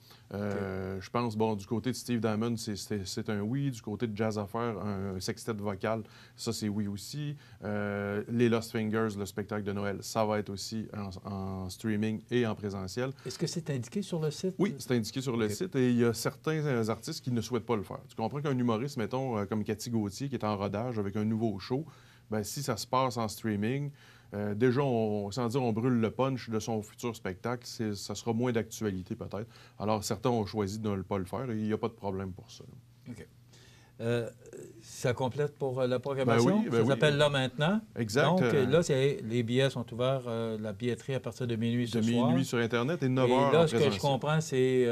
Je pense, bon, du côté de Steve Diamond, c'est un oui. Du côté de Jazz Affaires, un sextet vocal, ça, c'est oui aussi. Les Lost Fingers, le spectacle de Noël, ça va être aussi en streaming et en présentiel. Est-ce que c'est indiqué sur le site? Oui, c'est indiqué sur le site et il y a certains artistes qui ne souhaitent pas le faire. Tu comprends qu'un humoriste, mettons, comme Cathy Gauthier, qui est en rodage avec un nouveau show, bien, si ça se passe en streaming, déjà, sans dire on brûle le punch de son futur spectacle, ça sera moins d'actualité peut-être. Alors, certains ont choisi de ne pas le faire et il n'y a pas de problème pour ça. OK. Ça complète pour la programmation. Ça s'appelle Là Maintenant. Exact. Donc, là, les billets sont ouverts, la billetterie à partir de minuit ce soir. De minuit sur Internet et 9 h en présentiel. Et là, ce que je comprends, c'est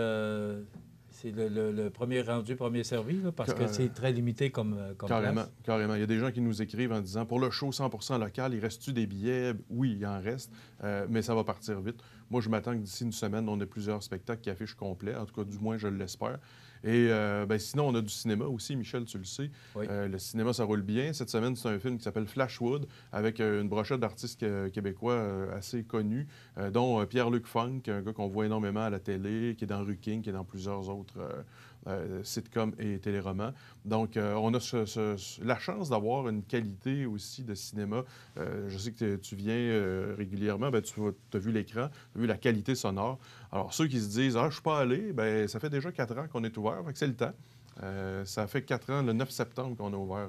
le premier rendu, premier servi, là, parce que c'est très limité comme carrément, place. Carrément. Il y a des gens qui nous écrivent en disant, pour le show 100% local, il reste-tu des billets? Oui, il en reste, mais ça va partir vite. Moi, je m'attends que d'ici une semaine, on ait plusieurs spectacles qui affichent complet. En tout cas, du moins, je l'espère. Et sinon, on a du cinéma aussi, Michel, tu le sais. Oui. Le cinéma, ça roule bien. Cette semaine, c'est un film qui s'appelle Flashwood, avec une brochette d'artistes québécois assez connus, dont Pierre-Luc Funk, un gars qu'on voit énormément à la télé, qui est dans Ruking, qui est dans plusieurs autres sitcom et téléroman. Donc, on a la chance d'avoir une qualité aussi de cinéma. Je sais que tu viens régulièrement, ben, tu as vu l'écran, tu as vu la qualité sonore. Alors, ceux qui se disent « Ah, je ne suis pas allé », ben, ça fait déjà 4 ans qu'on est ouvert, fait que c'est le temps. Ça fait 4 ans, le 9 septembre, qu'on a ouvert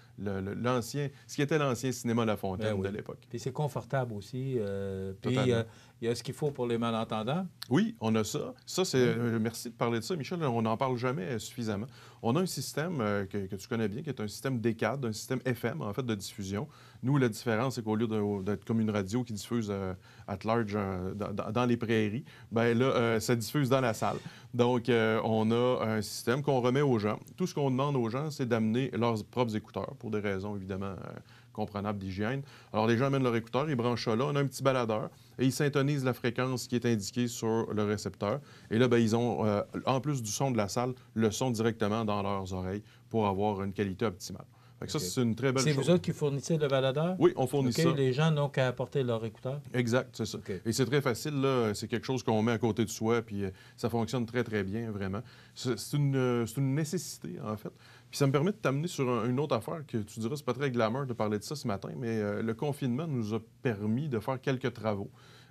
ce qui était l'ancien cinéma La Fontaine de l'époque. Puis c'est confortable aussi. Puis il y a ce qu'il faut pour les malentendants. Oui, on a ça. Ça, c'est. Merci de parler de ça, Michel. On n'en parle jamais suffisamment. On a un système que tu connais bien, qui est un système DCAD, un système FM, en fait, de diffusion. Nous, la différence, c'est qu'au lieu d'être comme une radio qui diffuse at large dans les prairies, bien là, ça diffuse dans la salle. Donc, on a un système qu'on remet aux gens. Tout ce qu'on demande aux gens, c'est d'amener leurs propres écouteurs, pour des raisons, évidemment, comprenable d'hygiène. Alors, les gens amènent leur écouteur, ils branchent ça là, on a un petit baladeur et ils syntonisent la fréquence qui est indiquée sur le récepteur. Et là, bien, ils ont, en plus du son de la salle, le son directement dans leurs oreilles pour avoir une qualité optimale. Fait que ça, c'est une très belle chose. C'est vous autres qui fournissez le baladeur? Oui, on fournit ça. Les gens n'ont qu'à apporter leur écouteur? Exact, c'est ça. Et c'est très facile, là. C'est quelque chose qu'on met à côté de soi, puis ça fonctionne très, très bien, vraiment. C'est une nécessité, en fait. Puis ça me permet de t'amener sur une autre affaire que tu diras, c'est pas très glamour de parler de ça ce matin, mais le confinement nous a permis de faire quelques travaux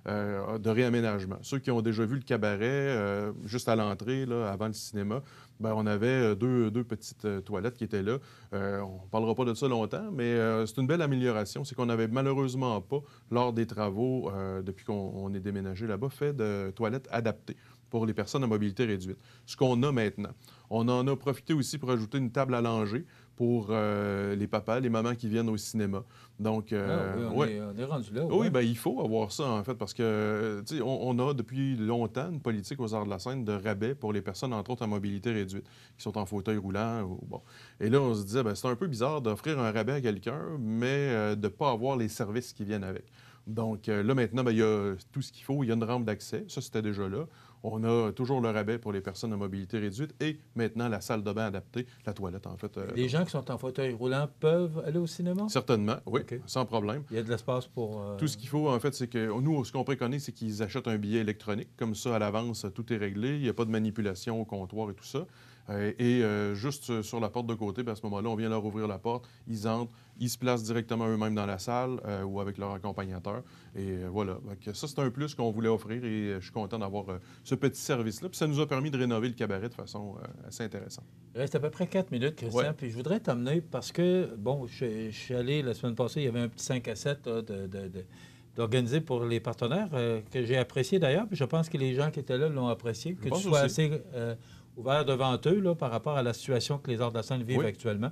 de réaménagement. Ceux qui ont déjà vu le cabaret, juste à l'entrée, là, avant le cinéma, bien, on avait deux petites toilettes qui étaient là. On ne parlera pas de ça longtemps, mais c'est une belle amélioration. C'est qu'on n'avait malheureusement pas, lors des travaux, depuis qu'on est déménagé là-bas, fait de toilettes adaptées pour les personnes à mobilité réduite. Ce qu'on a maintenant. On en a profité aussi pour ajouter une table à langer pour les papas, les mamans qui viennent au cinéma. Donc, on est rendu là. Oui, bien, il faut avoir ça, en fait, parce que, tu sais, on a depuis longtemps une politique aux Arts de la Scène de rabais pour les personnes, entre autres, à mobilité réduite, qui sont en fauteuil roulant. Bon. Et là, on se disait, bien, c'est un peu bizarre d'offrir un rabais à quelqu'un, mais de ne pas avoir les services qui viennent avec. Donc, là, maintenant, bien, il y a tout ce qu'il faut. Il y a une rampe d'accès. Ça, c'était déjà là. On a toujours le rabais pour les personnes à mobilité réduite et maintenant la salle de bain adaptée, la toilette, en fait. Les gens qui sont en fauteuil roulant peuvent aller au cinéma? Certainement, oui, sans problème. Il y a de l'espace pour... Tout ce qu'il faut, en fait, c'est que nous, ce qu'on préconise, c'est qu'ils achètent un billet électronique. Comme ça, à l'avance, tout est réglé. Il n'y a pas de manipulation au comptoir et tout ça. Juste sur la porte de côté, bien, à ce moment-là, on vient leur ouvrir la porte, ils entrent, ils se placent directement eux-mêmes dans la salle ou avec leur accompagnateur. Et voilà. Donc, ça, c'est un plus qu'on voulait offrir et je suis content d'avoir ce petit service-là. Puis ça nous a permis de rénover le cabaret de façon assez intéressante. Il reste à peu près 4 minutes, Christian. Puis je voudrais t'emmener parce que, bon, je suis allé la semaine passée, il y avait un petit 5 à 7 d'organiser pour les partenaires que j'ai apprécié d'ailleurs. Puis je pense que les gens qui étaient là l'ont apprécié. Que tu sois assez ouvert devant eux là, par rapport à la situation que les Arts de la Scène vivent actuellement.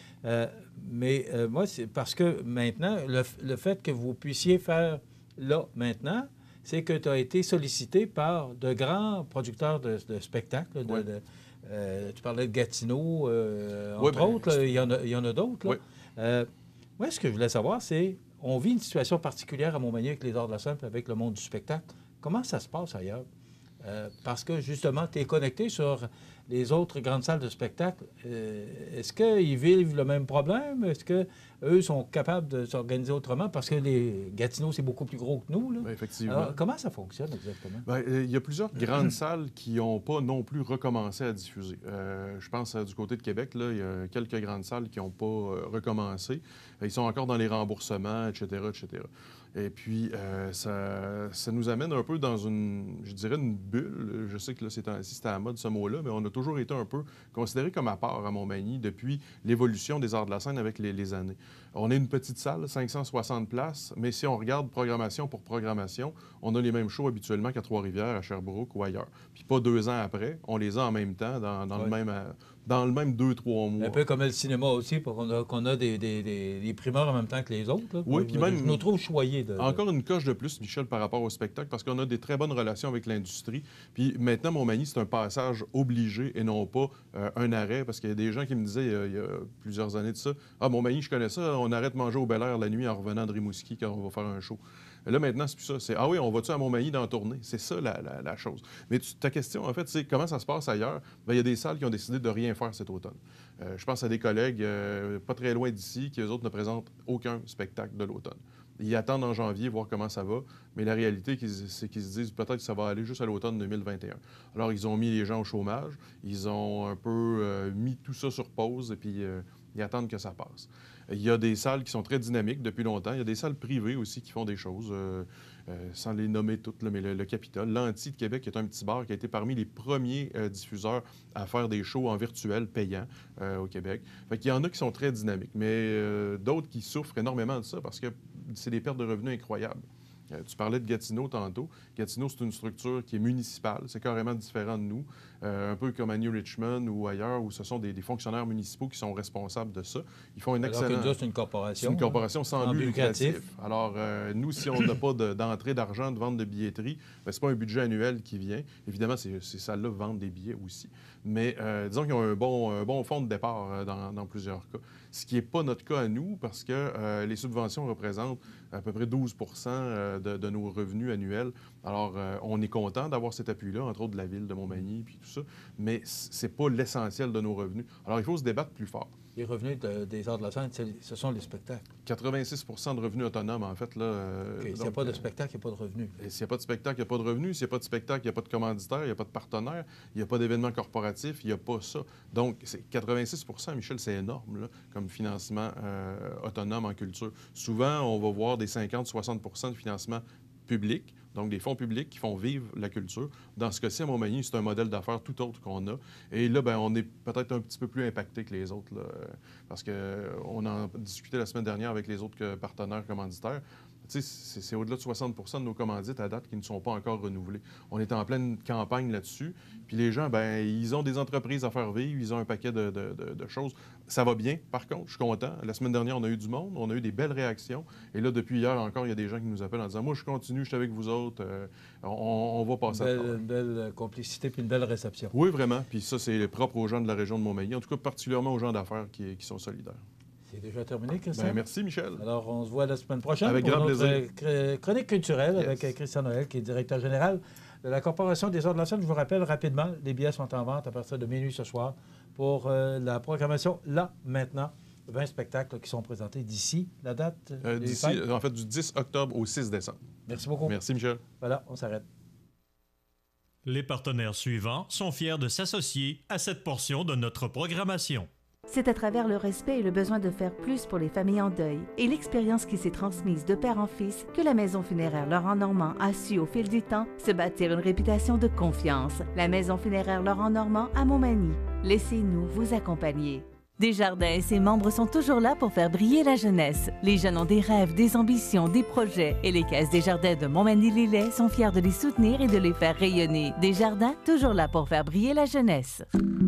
Mais moi, c'est parce que maintenant, le fait que vous puissiez faire là, maintenant, c'est que tu as été sollicité par de grands producteurs de spectacles. Tu parlais de Gatineau, entre autres. Là, il y en a d'autres. Moi, ce que je voulais savoir, c'est, on vit une situation particulière à Montmagny avec les Arts de la Scène, avec le monde du spectacle. Comment ça se passe ailleurs? Parce que, justement, tu es connecté sur les autres grandes salles de spectacle. Est-ce qu'ils vivent le même problème? Est-ce qu'eux sont capables de s'organiser autrement? Parce que les Gatineau, c'est beaucoup plus gros que nous. Là. Bien, effectivement. Alors, comment ça fonctionne exactement? Bien, il y a plusieurs grandes salles qui n'ont pas non plus recommencé à diffuser. Je pense du côté de Québec, là, il y a quelques grandes salles qui n'ont pas recommencé. Ils sont encore dans les remboursements, etc., etc. Et puis, ça nous amène un peu dans je dirais, une bulle. Je sais que là, c'était à la mode, ce mot-là, mais on a toujours été un peu considéré comme à part à Montmagny depuis l'évolution des Arts de la Scène avec les années. On est une petite salle, 560 places, mais si on regarde programmation pour programmation, on a les mêmes shows habituellement qu'à Trois-Rivières, à Sherbrooke ou ailleurs. Puis pas 2 ans après, on les a en même temps, dans le même 2-3 mois. Un peu comme le cinéma aussi, pour qu'on a des primeurs en même temps que les autres. Là. Oui, puis même... Je nous trouve choyés. Encore une coche de plus, Michel, par rapport au spectacle, parce qu'on a des très bonnes relations avec l'industrie. Puis maintenant, Montmagny, c'est un passage obligé et non pas un arrêt, parce qu'il y a des gens qui me disaient il y a plusieurs années de ça, « Ah, Montmagny, je connais ça, on arrête de manger au Bel-Air la nuit en revenant de Rimouski quand on va faire un show. » Là, maintenant, c'est plus ça. C'est « Ah oui, on va-tu à Montmagny dans la tournée? » C'est ça, la chose. Mais ta question, en fait, c'est comment ça se passe ailleurs? Bien, il y a des salles qui ont décidé de rien faire cet automne. Je pense à des collègues pas très loin d'ici qui, eux autres, ne présentent aucun spectacle de l'automne. Ils attendent en janvier, voir comment ça va. Mais la réalité, c'est qu'ils se disent peut-être que ça va aller juste à l'automne 2021. Alors, ils ont mis les gens au chômage. Ils ont un peu mis tout ça sur pause et puis ils attendent que ça passe. Il y a des salles qui sont très dynamiques depuis longtemps. Il y a des salles privées aussi qui font des choses, sans les nommer toutes, là, mais le Capitole, l'Anti de Québec, qui est un petit bar qui a été parmi les premiers diffuseurs à faire des shows en virtuel payants au Québec. Fait qu'il y en a qui sont très dynamiques, mais d'autres qui souffrent énormément de ça parce que c'est des pertes de revenus incroyables. Tu parlais de Gatineau tantôt. Gatineau, c'est une structure qui est municipale. C'est carrément différent de nous. Un peu comme à New Richmond ou ailleurs, où ce sont des fonctionnaires municipaux qui sont responsables de ça. Ils font une excellente... Alors que nous, c'est une corporation. C'est une corporation sans but lucratif. lucratif. Alors, nous, si on n'a pas d'entrée d'argent, de vente de billetterie, ce n'est pas un budget annuel qui vient. Évidemment, ces salles-là vendent des billets aussi. Mais disons qu'ils ont un bon fond de départ dans plusieurs cas. Ce qui n'est pas notre cas à nous, parce que les subventions représentent à peu près 12 de nos revenus annuels. Alors, on est content d'avoir cet appui-là, entre autres de la ville de Montmagny, puis tout ça, mais ce n'est pas l'essentiel de nos revenus. Alors, il faut se débattre plus fort. Les revenus des arts de la scène, ce sont les spectacles. 86 de revenus autonomes, en fait. Là, s'il n'y a pas de spectacle, il n'y a pas de revenus. S'il n'y a pas de spectacle, il n'y a pas de revenus. S'il n'y a pas de spectacle, il n'y a pas de commanditaire, il n'y a pas de partenaire, il n'y a pas d'événement corporatif, il n'y a pas ça. Donc, 86 Michel, c'est énorme là, comme financement autonome en culture. Souvent, on va voir des 50-60 de financement public, donc des fonds publics qui font vivre la culture. Dans ce cas-ci, à Montmagny, c'est un modèle d'affaires tout autre qu'on a. Et là, bien, on est peut-être un petit peu plus impacté que les autres, là, parce qu'on en discutait la semaine dernière avec les autres partenaires commanditaires. Tu sais, c'est au-delà de 60 de nos commandites à date qui ne sont pas encore renouvelées. On est en pleine campagne là-dessus. Puis les gens, bien, ils ont des entreprises à faire vivre, ils ont un paquet de choses. Ça va bien, par contre, je suis content. La semaine dernière, on a eu du monde, on a eu des belles réactions. Et là, depuis hier encore, il y a des gens qui nous appellent en disant « Moi, je continue, je suis avec vous autres, on va passer à travers. » Une belle complicité puis une belle réception. Oui, vraiment. Puis ça, c'est propre aux gens de la région de Montmagny, en tout cas particulièrement aux gens d'affaires qui sont solidaires. C'est déjà terminé, Christian? Bien, merci, Michel. Alors, on se voit la semaine prochaine avec pour grand notre plaisir. Chronique culturelle avec Christian Noël, qui est directeur général de la Corporation des arts de la scène. Je vous rappelle rapidement, les billets sont en vente à partir de minuit ce soir pour la programmation Là, Maintenant. 20 spectacles qui sont présentés d'ici la date en fait, du 10 octobre au 6 décembre. Merci beaucoup. Merci, Michel. Voilà, on s'arrête. Les partenaires suivants sont fiers de s'associer à cette portion de notre programmation. C'est à travers le respect et le besoin de faire plus pour les familles en deuil et l'expérience qui s'est transmise de père en fils que la Maison funéraire Laurent Normand a su au fil du temps se bâtir une réputation de confiance. La Maison funéraire Laurent Normand à Montmagny. Laissez-nous vous accompagner. Desjardins et ses membres sont toujours là pour faire briller la jeunesse. Les jeunes ont des rêves, des ambitions, des projets et les Caisses Desjardins de Montmagny-Lillet sont fiers de les soutenir et de les faire rayonner. Desjardins, toujours là pour faire briller la jeunesse.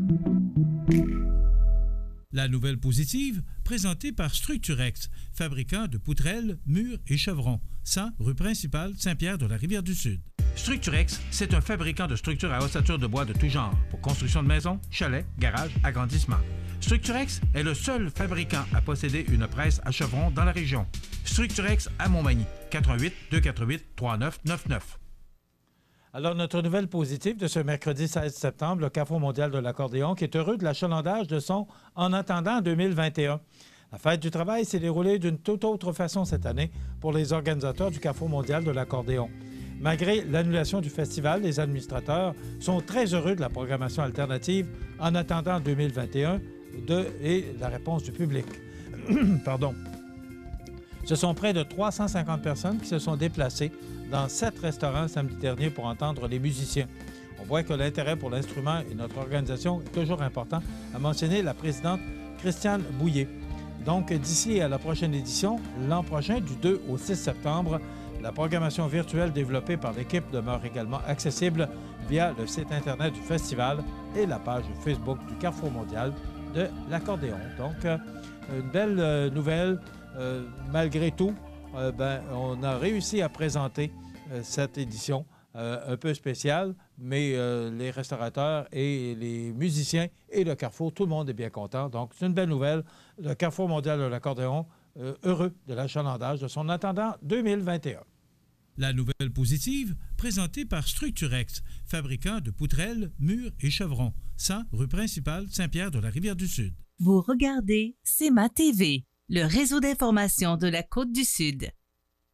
La nouvelle positive, présentée par Structurex, fabricant de poutrelles, murs et chevrons, 100 rue principale Saint-Pierre de la Rivière-du-Sud. Structurex, c'est un fabricant de structures à ossature de bois de tout genre, pour construction de maisons, chalets, garages, agrandissements. Structurex est le seul fabricant à posséder une presse à chevrons dans la région. Structurex à Montmagny, 88 248 3999. Alors, notre nouvelle positive de ce mercredi 16 septembre, le Carrefour mondial de l'accordéon, qui est heureux de l'achalandage de son En attendant 2021. La fête du travail s'est déroulée d'une toute autre façon cette année pour les organisateurs du Carrefour mondial de l'accordéon. Malgré l'annulation du festival, les administrateurs sont très heureux de la programmation alternative En attendant 2021 et la réponse du public. Pardon. Ce sont près de 350 personnes qui se sont déplacées dans 7 restaurants samedi dernier pour entendre les musiciens. On voit que l'intérêt pour l'instrument et notre organisation est toujours important, a mentionné la présidente Christiane Bouillet. Donc, d'ici à la prochaine édition, l'an prochain, du 2 au 6 septembre, la programmation virtuelle développée par l'équipe demeure également accessible via le site Internet du festival et la page Facebook du Carrefour mondial de l'accordéon. Donc, une belle nouvelle. Malgré tout, on a réussi à présenter cette édition un peu spéciale, mais les restaurateurs et les musiciens et le Carrefour, tout le monde est bien content. Donc, c'est une belle nouvelle. Le Carrefour mondial de l'accordéon, heureux de l'achalandage de son attendant 2021. La nouvelle positive, présentée par Structurex, fabricant de poutrelles, murs et chevrons, 100 rue principale Saint-Pierre de la Rivière-du-Sud. Vous regardez CEMA TV, le réseau d'information de la Côte-du-Sud.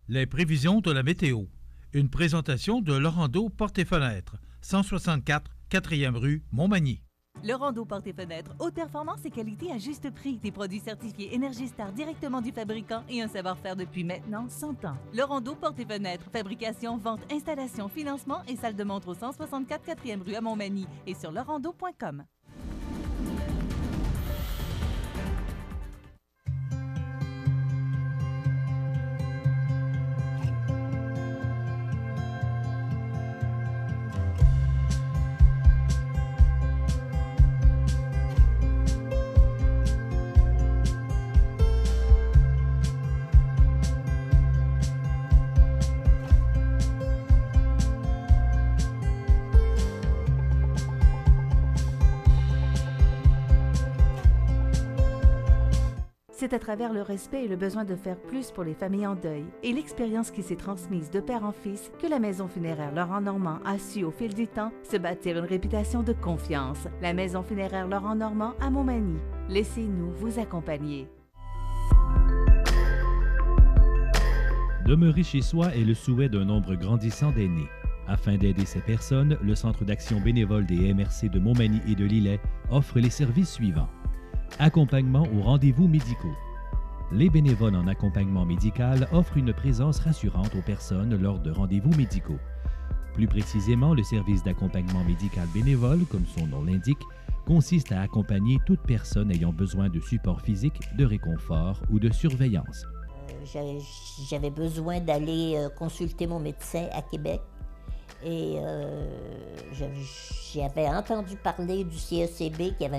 Les prévisions de la météo. Une présentation de Laurando Portes et Fenêtres, 164 4e rue, Montmagny. Laurando Portes et Fenêtres, haute performance et qualité à juste prix. Des produits certifiés Énergie-Star directement du fabricant et un savoir-faire depuis maintenant 100 ans. Laurando Portes et Fenêtres, fabrication, vente, installation, financement et salle de montre au 164 4e rue à Montmagny et sur laurando.com. C'est à travers le respect et le besoin de faire plus pour les familles en deuil et l'expérience qui s'est transmise de père en fils que la Maison funéraire Laurent Normand a su au fil du temps se bâtir une réputation de confiance. La Maison funéraire Laurent Normand à Montmagny. Laissez-nous vous accompagner. Demeurer chez soi est le souhait d'un nombre grandissant d'aînés. Afin d'aider ces personnes, le Centre d'action bénévole des MRC de Montmagny et de Lillet offre les services suivants. Accompagnement aux rendez-vous médicaux. Les bénévoles en accompagnement médical offrent une présence rassurante aux personnes lors de rendez-vous médicaux. Plus précisément, le service d'accompagnement médical bénévole, comme son nom l'indique, consiste à accompagner toute personne ayant besoin de support physique, de réconfort ou de surveillance. J'avais besoin d'aller consulter mon médecin à Québec et j'avais entendu parler du CECB qui avait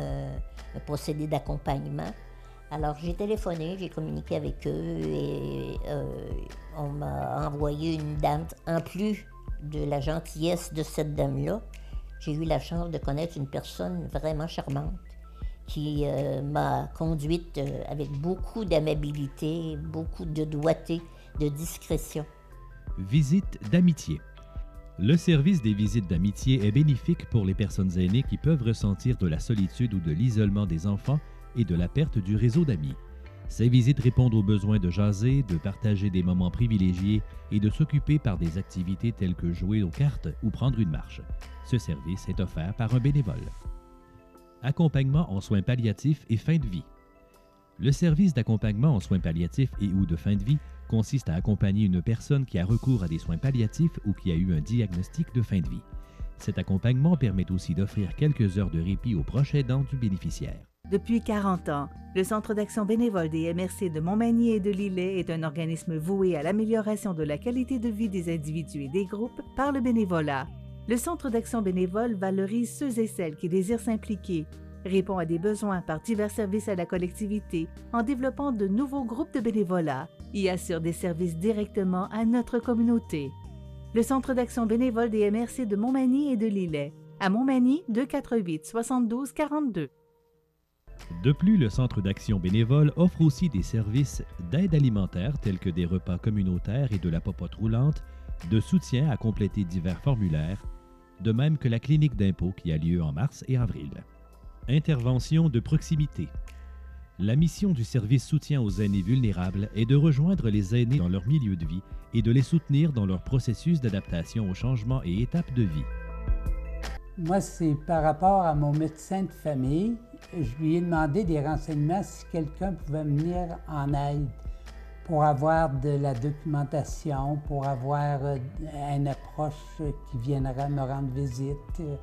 un procédé d'accompagnement. Alors j'ai téléphoné, j'ai communiqué avec eux et on m'a envoyé une dame. En plus de la gentillesse de cette dame-là, j'ai eu la chance de connaître une personne vraiment charmante qui m'a conduite avec beaucoup d'amabilité, beaucoup de doigté, de discrétion. Visite d'amitié. Le service des visites d'amitié est bénéfique pour les personnes aînées qui peuvent ressentir de la solitude ou de l'isolement des enfants et de la perte du réseau d'amis. Ces visites répondent aux besoins de jaser, de partager des moments privilégiés et de s'occuper par des activités telles que jouer aux cartes ou prendre une marche. Ce service est offert par un bénévole. Accompagnement en soins palliatifs et fin de vie. Le service d'accompagnement en soins palliatifs et ou de fin de vie consiste à accompagner une personne qui a recours à des soins palliatifs ou qui a eu un diagnostic de fin de vie. Cet accompagnement permet aussi d'offrir quelques heures de répit aux proches aidants du bénéficiaire. Depuis 40 ans, le Centre d'action bénévole des MRC de Montmagny et de Lillet est un organisme voué à l'amélioration de la qualité de vie des individus et des groupes par le bénévolat. Le Centre d'action bénévole valorise ceux et celles qui désirent s'impliquer, répond à des besoins par divers services à la collectivité en développant de nouveaux groupes de bénévolat et assure des services directement à notre communauté. Le Centre d'action bénévole des MRC de Montmagny et de Lillet. À Montmagny, 248 72 42. De plus, le Centre d'action bénévole offre aussi des services d'aide alimentaire tels que des repas communautaires et de la popote roulante, de soutien à compléter divers formulaires, de même que la clinique d'impôt qui a lieu en mars et avril. Intervention de proximité. La mission du service soutien aux aînés vulnérables est de rejoindre les aînés dans leur milieu de vie et de les soutenir dans leur processus d'adaptation aux changements et étapes de vie. Moi, c'est par rapport à mon médecin de famille. Je lui ai demandé des renseignements si quelqu'un pouvait venir en aide pour avoir de la documentation, pour avoir un approche qui viendra me rendre visite.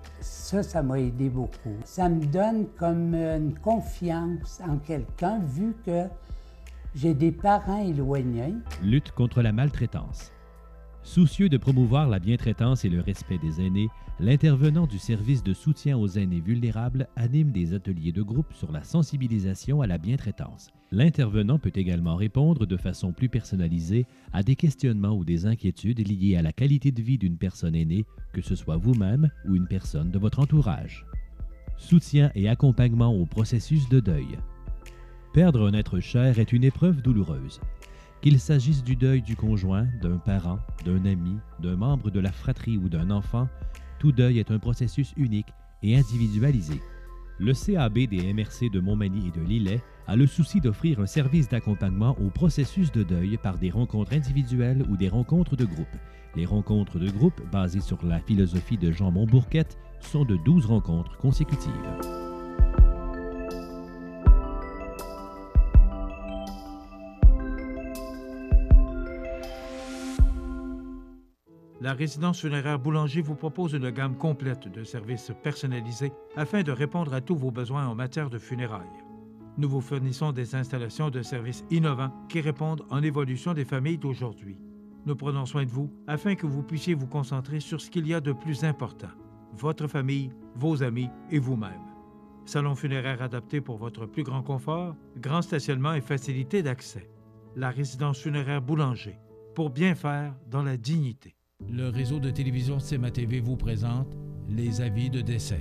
Ça m'a aidé beaucoup. Ça me donne comme une confiance en quelqu'un vu que j'ai des parents éloignés. Lutte contre la maltraitance. Soucieux de promouvoir la bientraitance et le respect des aînés, l'intervenant du service de soutien aux aînés vulnérables anime des ateliers de groupe sur la sensibilisation à la bientraitance. L'intervenant peut également répondre de façon plus personnalisée à des questionnements ou des inquiétudes liées à la qualité de vie d'une personne aînée, que ce soit vous-même ou une personne de votre entourage. Soutien et accompagnement au processus de deuil. Perdre un être cher est une épreuve douloureuse. Qu'il s'agisse du deuil du conjoint, d'un parent, d'un ami, d'un membre de la fratrie ou d'un enfant, tout deuil est un processus unique et individualisé. Le CAB des MRC de Montmagny et de Lillet a le souci d'offrir un service d'accompagnement au processus de deuil par des rencontres individuelles ou des rencontres de groupe. Les rencontres de groupe, basées sur la philosophie de Jean Montbourquette, sont de 12 rencontres consécutives. La résidence funéraire Boulanger vous propose une gamme complète de services personnalisés afin de répondre à tous vos besoins en matière de funérailles. Nous vous fournissons des installations de services innovants qui répondent en évolution des familles d'aujourd'hui. Nous prenons soin de vous afin que vous puissiez vous concentrer sur ce qu'il y a de plus important, votre famille, vos amis et vous-même. Salon funéraire adapté pour votre plus grand confort, grand stationnement et facilité d'accès. La résidence funéraire Boulanger, pour bien faire dans la dignité. Le réseau de télévision CMA-TV vous présente les avis de décès.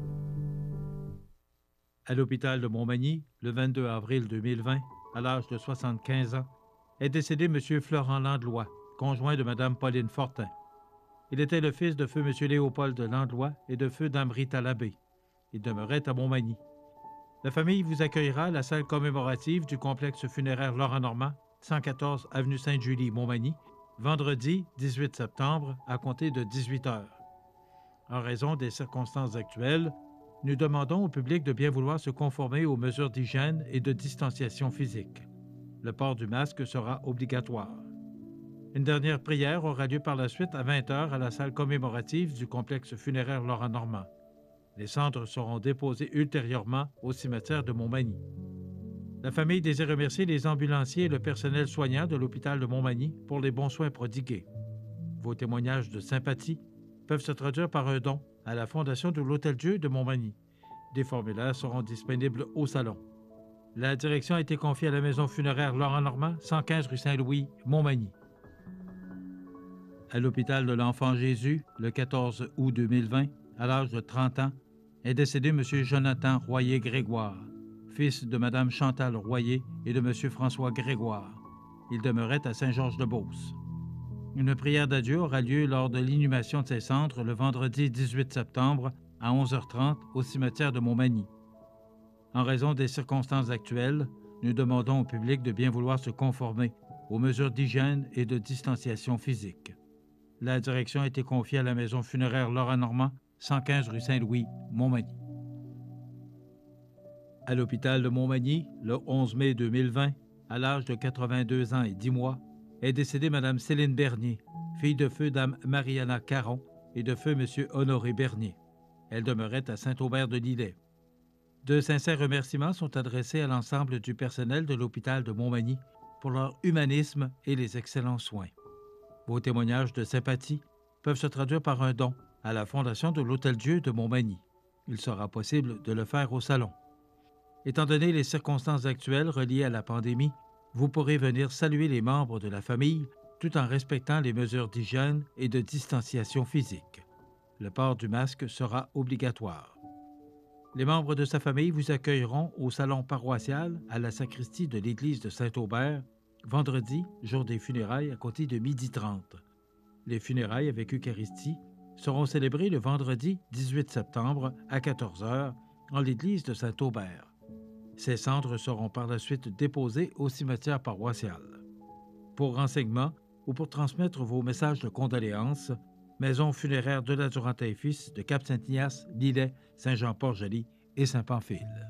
À l'hôpital de Montmagny, le 22 avril 2020, à l'âge de 75 ans, est décédé M. Florent Landlois, conjoint de Mme Pauline Fortin. Il était le fils de feu M. Léopold Landlois et de feu Dame Rita Labbé. Il demeurait à Montmagny. La famille vous accueillera à la salle commémorative du complexe funéraire Laurent Normand, 114 avenue Sainte-Julie, Montmagny, vendredi 18 septembre à compter de 18 h. En raison des circonstances actuelles, nous demandons au public de bien vouloir se conformer aux mesures d'hygiène et de distanciation physique. Le port du masque sera obligatoire. Une dernière prière aura lieu par la suite à 20 h à la salle commémorative du complexe funéraire Laurent Normand. Les cendres seront déposées ultérieurement au cimetière de Montmagny. La famille désire remercier les ambulanciers et le personnel soignant de l'hôpital de Montmagny pour les bons soins prodigués. Vos témoignages de sympathie peuvent se traduire par un don à la Fondation de l'Hôtel-Dieu de Montmagny. Des formulaires seront disponibles au salon. La direction a été confiée à la maison funéraire Laurent Normand, 115 rue Saint-Louis, Montmagny. À l'hôpital de l'Enfant Jésus, le 14 août 2020, à l'âge de 30 ans, est décédé M. Jonathan Royer-Grégoire, fils de Mme Chantal Royer et de M. François Grégoire. Il demeurait à Saint-Georges-de-Beauce. Une prière d'adieu aura lieu lors de l'inhumation de ses cendres le vendredi 18 septembre à 11h30 au cimetière de Montmagny. En raison des circonstances actuelles, nous demandons au public de bien vouloir se conformer aux mesures d'hygiène et de distanciation physique. La direction a été confiée à la maison funéraire Laurent Normand, 115 rue Saint-Louis, Montmagny. À l'hôpital de Montmagny, le 11 mai 2020, à l'âge de 82 ans et 10 mois, est décédée Mme Céline Bernier, fille de feu Dame Mariana Caron et de feu M. Honoré Bernier. Elle demeurait à Saint-Aubert-de-Lillet. De sincères remerciements sont adressés à l'ensemble du personnel de l'hôpital de Montmagny pour leur humanisme et les excellents soins. Vos témoignages de sympathie peuvent se traduire par un don à la Fondation de l'Hôtel-Dieu de Montmagny. Il sera possible de le faire au salon. Étant donné les circonstances actuelles reliées à la pandémie, vous pourrez venir saluer les membres de la famille tout en respectant les mesures d'hygiène et de distanciation physique. Le port du masque sera obligatoire. Les membres de sa famille vous accueilleront au salon paroissial à la sacristie de l'église de Saint-Aubert, vendredi, jour des funérailles, à compter de 12h30. Les funérailles avec Eucharistie seront célébrées le vendredi 18 septembre à 14h en l'église de Saint-Aubert. Ces cendres seront par la suite déposées au cimetière paroissial. Pour renseignements ou pour transmettre vos messages de condoléances, Maison funéraire de la Durantaye et Fils de Cap-Saint-Ignace, Lillet, Saint-Jean-Port-Joli et Saint-Pamphile.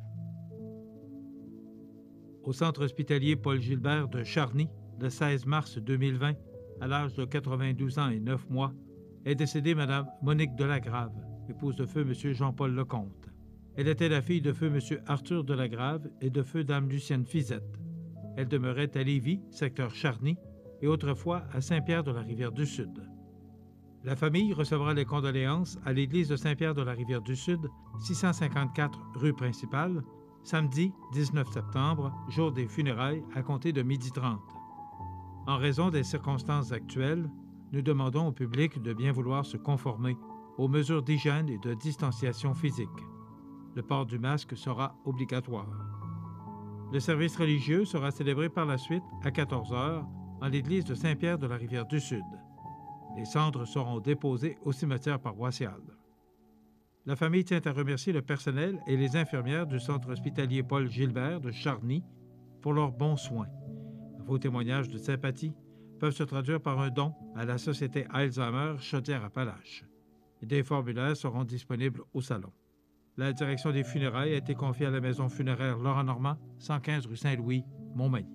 Au centre hospitalier Paul-Gilbert de Charny, le 16 mars 2020, à l'âge de 92 ans et 9 mois, est décédée Mme Monique Delagrave, épouse de feu M. Jean-Paul Lecomte. Elle était la fille de feu M. Arthur Delagrave et de feu Dame Lucienne Fizette. Elle demeurait à Lévis, secteur Charny, et autrefois à Saint-Pierre-de-la-Rivière-du-Sud. La famille recevra les condoléances à l'église de Saint-Pierre-de-la-Rivière-du-Sud, 654 rue principale, samedi 19 septembre, jour des funérailles, à compter de 12h30. En raison des circonstances actuelles, nous demandons au public de bien vouloir se conformer aux mesures d'hygiène et de distanciation physique. Le port du masque sera obligatoire. Le service religieux sera célébré par la suite à 14h en l'église de Saint-Pierre-de-la-Rivière-du-Sud. Les cendres seront déposées au cimetière paroissial. La famille tient à remercier le personnel et les infirmières du centre hospitalier Paul Gilbert de Charny pour leurs bons soins. Vos témoignages de sympathie peuvent se traduire par un don à la Société Alzheimer Chaudière-Appalaches. Des formulaires seront disponibles au salon. La direction des funérailles a été confiée à la maison funéraire Laurent Normand, 115 rue Saint-Louis, Montmagny.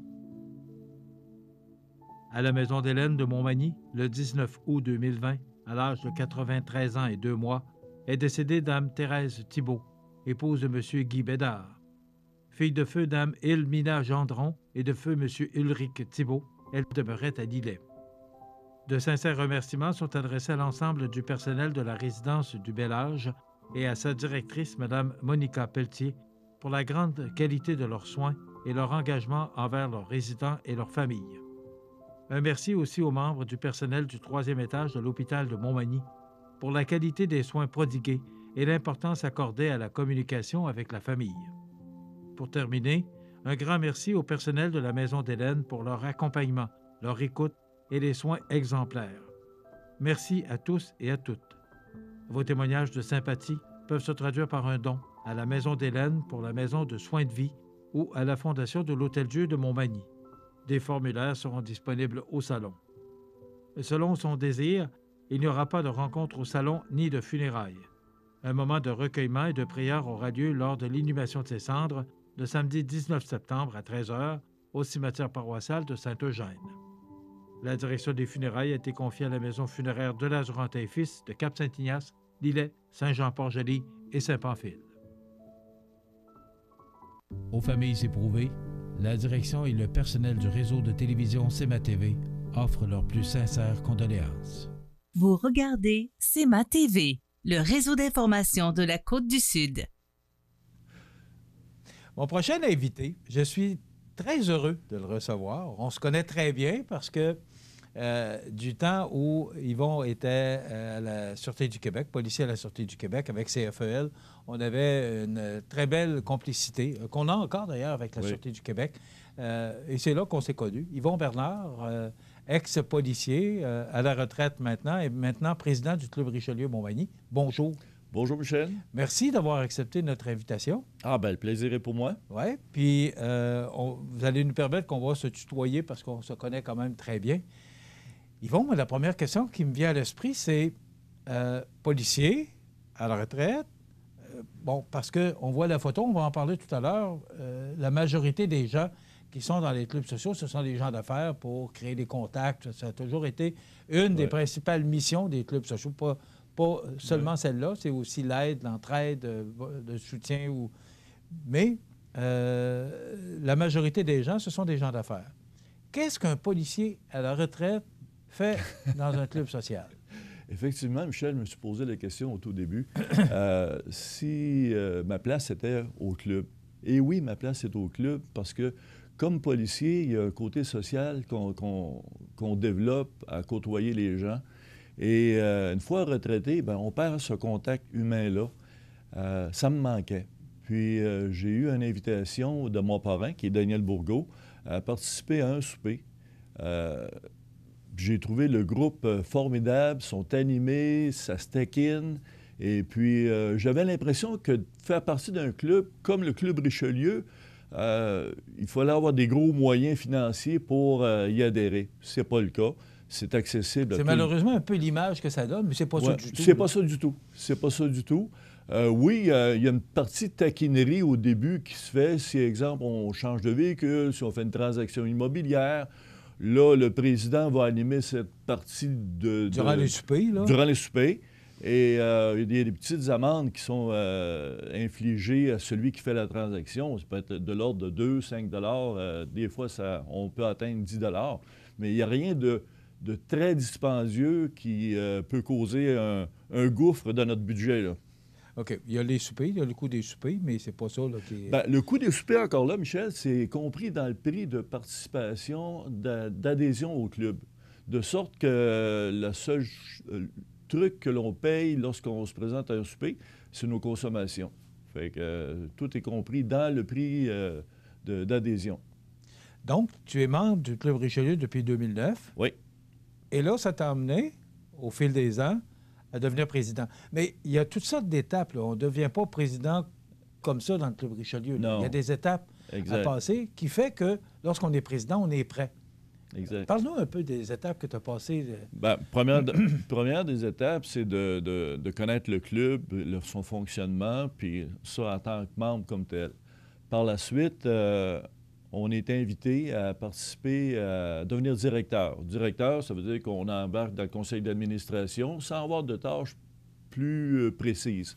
À la maison d'Hélène de Montmagny, le 19 août 2020, à l'âge de 93 ans et 2 mois, est décédée Dame Thérèse Thibault, épouse de M. Guy Bédard. Fille de feu Dame Ilmina Gendron et de feu M. Ulrich Thibault, elle demeurait à Lillet. De sincères remerciements sont adressés à l'ensemble du personnel de la résidence du Bel-Âge et à sa directrice, Mme Monica Pelletier, pour la grande qualité de leurs soins et leur engagement envers leurs résidents et leurs familles. Un merci aussi aux membres du personnel du 3e étage de l'hôpital de Montmagny pour la qualité des soins prodigués et l'importance accordée à la communication avec la famille. Pour terminer, un grand merci au personnel de la Maison d'Hélène pour leur accompagnement, leur écoute et les soins exemplaires. Merci à tous et à toutes. Vos témoignages de sympathie peuvent se traduire par un don à la Maison d'Hélène pour la Maison de soins de vie ou à la Fondation de l'Hôtel-Dieu de Montmagny. Des formulaires seront disponibles au salon. Selon son désir, il n'y aura pas de rencontre au salon ni de funérailles. Un moment de recueillement et de prière aura lieu lors de l'inhumation de ses cendres le samedi 19 septembre à 13h au cimetière paroissial de Saint-Eugène. La direction des funérailles a été confiée à la maison funéraire de Lazurantin et Fils de Cap-Saint-Ignace, Lillet, Saint-Jean-Port-Joli et Saint-Pamphile. Aux familles éprouvées, la direction et le personnel du réseau de télévision CEMA TV offrent leurs plus sincères condoléances. Vous regardez CEMA TV, le réseau d'information de la Côte-du-Sud. Mon prochain invité, je suis très heureux de le recevoir. On se connaît très bien parce que du temps où Yvon était à la Sûreté du Québec, policier à la Sûreté du Québec avec CFEL, on avait une très belle complicité, qu'on a encore d'ailleurs avec la Sûreté du Québec. Et c'est là qu'on s'est connus. Yvon Bernard, ex-policier, à la retraite maintenant, et maintenant président du Club Richelieu-Montmagny. Bonjour. Bonjour, Michel. Merci d'avoir accepté notre invitation. Ah, bien, le plaisir est pour moi. Oui, puis vous allez nous permettre qu'on va se tutoyer parce qu'on se connaît quand même très bien. Yvon, la première question qui me vient à l'esprit, c'est policier à la retraite. Bon, parce qu'on voit la photo, on va en parler tout à l'heure, la majorité des gens qui sont dans les clubs sociaux, ce sont des gens d'affaires pour créer des contacts. Ça a toujours été une des principales missions des clubs sociaux, pas seulement celle-là, c'est aussi l'aide, l'entraide, le soutien. Mais la majorité des gens, ce sont des gens d'affaires. Qu'est-ce qu'un policier à la retraite fait dans un club social? Effectivement, Michel, je me suis posé la question au tout début. Si ma place était au club. Et oui, ma place est au club parce que, comme policier, il y a un côté social qu'on développe à côtoyer les gens. Et une fois retraité, bien, on perd ce contact humain-là. Ça me manquait. Puis j'ai eu une invitation de mon parrain, qui est Daniel Bourgault, à participer à un souper. J'ai trouvé le groupe formidable, sont animés, ça se taquine. Et puis j'avais l'impression que de faire partie d'un club comme le Club Richelieu, il fallait avoir des gros moyens financiers pour y adhérer. C'est pas le cas. C'est accessible. C'est malheureusement un peu l'image que ça donne, mais c'est pas ça du tout. C'est pas ça du tout. C'est pas ça du tout. Oui, il y a une partie de taquinerie au début qui se fait. Si, exemple, on change de véhicule, si on fait une transaction immobilière, là, le président va animer cette partie durant les soupers, là. Durant les soupers. Et il y a des petites amendes qui sont infligées à celui qui fait la transaction. Ça peut être de l'ordre de 2, 5 $. Des fois, on peut atteindre 10 $. Mais il n'y a rien de très dispendieux qui peut causer un gouffre dans notre budget, là. OK. Il y a les soupers, il y a le coût des soupers, mais c'est pas ça là, qui est... Bien, le coût des soupers, encore là, Michel, c'est compris dans le prix de participation, d'adhésion au club. De sorte que le seul truc que l'on paye lorsqu'on se présente à un souper, c'est nos consommations. Fait que tout est compris dans le prix d'adhésion. Donc, tu es membre du Club Richelieu depuis 2009. Oui. Et là, ça t'a amené, au fil des ans, à devenir président. Mais il y a toutes sortes d'étapes. Là. On ne devient pas président comme ça dans le Club Richelieu. Là. Il y a des étapes à passer qui fait que lorsqu'on est président, on est prêt. Exact. Parle-nous un peu des étapes que tu as passées. Première des étapes, c'est de connaître le club, son fonctionnement, puis ça en tant que membre comme tel. Par la suite, on est invité à participer, à devenir directeur. Directeur, ça veut dire qu'on embarque dans le conseil d'administration sans avoir de tâches plus précises.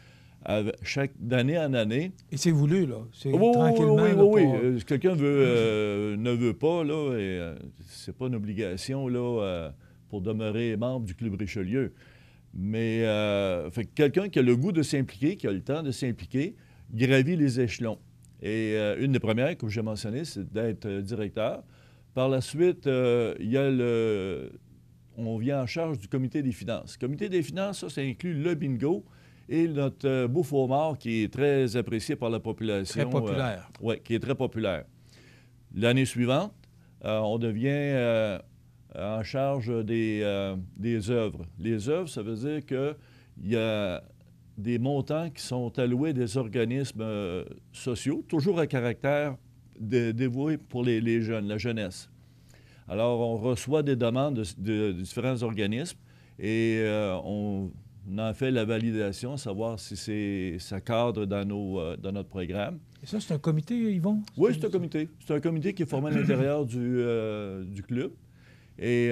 D'année en année. Et c'est voulu, là? C'est tranquillement? Oui. Quelqu'un ne veut pas, là, c'est pas une obligation, là, pour demeurer membre du Club Richelieu. Mais fait que quelqu'un qui a le goût de s'impliquer, qui a le temps de s'impliquer, gravit les échelons. Et une des premières, comme j'ai mentionné, c'est d'être directeur. Par la suite, il y a on vient en charge du comité des finances. Le comité des finances, ça inclut le bingo et notre bouffe au mort qui est très apprécié par la population. Très populaire. Oui, qui est très populaire. L'année suivante, on devient en charge des œuvres. Les œuvres, ça veut dire qu'il y a des montants qui sont alloués des organismes sociaux, toujours à caractère dévoué pour les jeunes, la jeunesse. Alors, on reçoit des demandes de différents organismes et on en fait la validation, savoir si ça cadre dans notre programme. Et ça, c'est un comité, Yvon? Oui, c'est un comité. C'est un comité qui est formé à l'intérieur du club. Et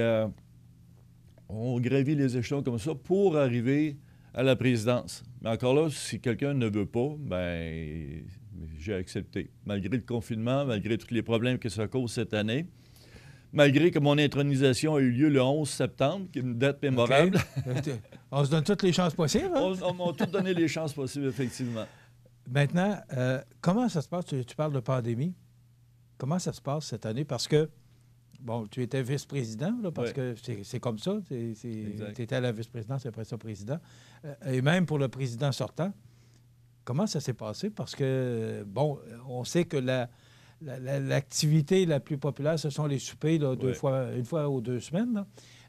on gravit les échelons comme ça pour arriver à la présidence. Mais encore là, si quelqu'un ne veut pas, bien, j'ai accepté. Malgré le confinement, malgré tous les problèmes que ça cause cette année, malgré que mon intronisation a eu lieu le 11 septembre, qui est une date mémorable. Okay. On se donne toutes les chances possibles. Hein? On m'a tout donné les chances possibles, effectivement. Maintenant, comment ça se passe? Tu parles de pandémie. Comment ça se passe cette année? Parce que, bon, tu étais vice-président, là, parce que c'est comme ça. Tu étais à la vice-présidence, après ça, président. Et même pour le président sortant, comment ça s'est passé? Parce que, bon, on sait que l'activité la plus populaire, ce sont les soupers, là, une fois ou 2 semaines.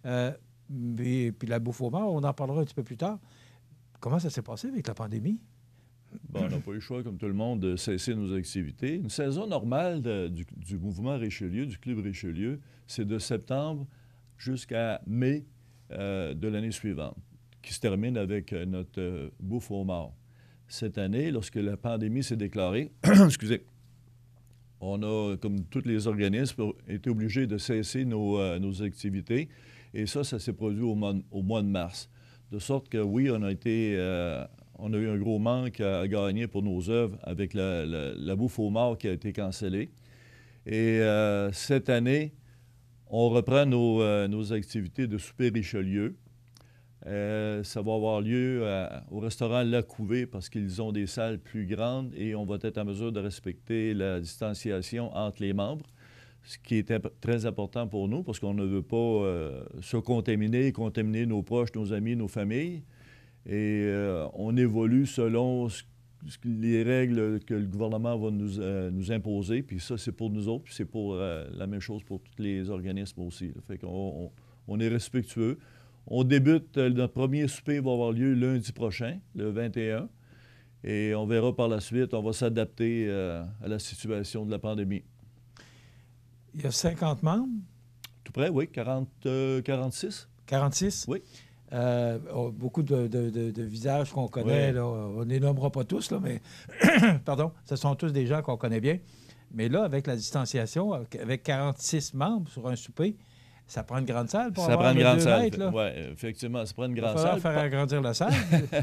Et puis la bouffe au mort, on en parlera un petit peu plus tard. Comment ça s'est passé avec la pandémie? Bon, on n'a pas eu le choix, comme tout le monde, de cesser nos activités. Une saison normale du mouvement Richelieu, du Club Richelieu, c'est de septembre jusqu'à mai de l'année suivante, qui se termine avec notre bouffe aux morts. Cette année, lorsque la pandémie s'est déclarée, excusez, on a, comme tous les organismes, été obligés de cesser nos activités. Et ça s'est produit au mois de mars. De sorte que, oui, on a eu un gros manque à gagner pour nos œuvres avec la bouffe aux morts qui a été cancellée. Et cette année, on reprend nos activités de souper Richelieu. Ça va avoir lieu au restaurant La Couvée parce qu'ils ont des salles plus grandes et on va être en mesure de respecter la distanciation entre les membres, ce qui est très important pour nous parce qu'on ne veut pas se contaminer nos proches, nos amis, nos familles. Et on évolue selon les règles que le gouvernement va nous imposer. Puis ça, c'est pour nous autres, puis c'est pour la même chose pour tous les organismes aussi. Là. Fait qu'on est respectueux. On débute, notre premier souper va avoir lieu lundi prochain, le 21. Et on verra par la suite, on va s'adapter à la situation de la pandémie. Il y a 50 membres? Tout près, oui, 46. 46? Oui. Beaucoup de visages qu'on connaît, là, on ne les nommera pas tous, là, mais pardon, ce sont tous des gens qu'on connaît bien. Mais là, avec la distanciation, avec 46 membres sur un souper, ça prend une grande salle pour avoir 2 mètres. Oui, effectivement, ça prend une grande salle. salle. Il va falloir faire agrandir la salle.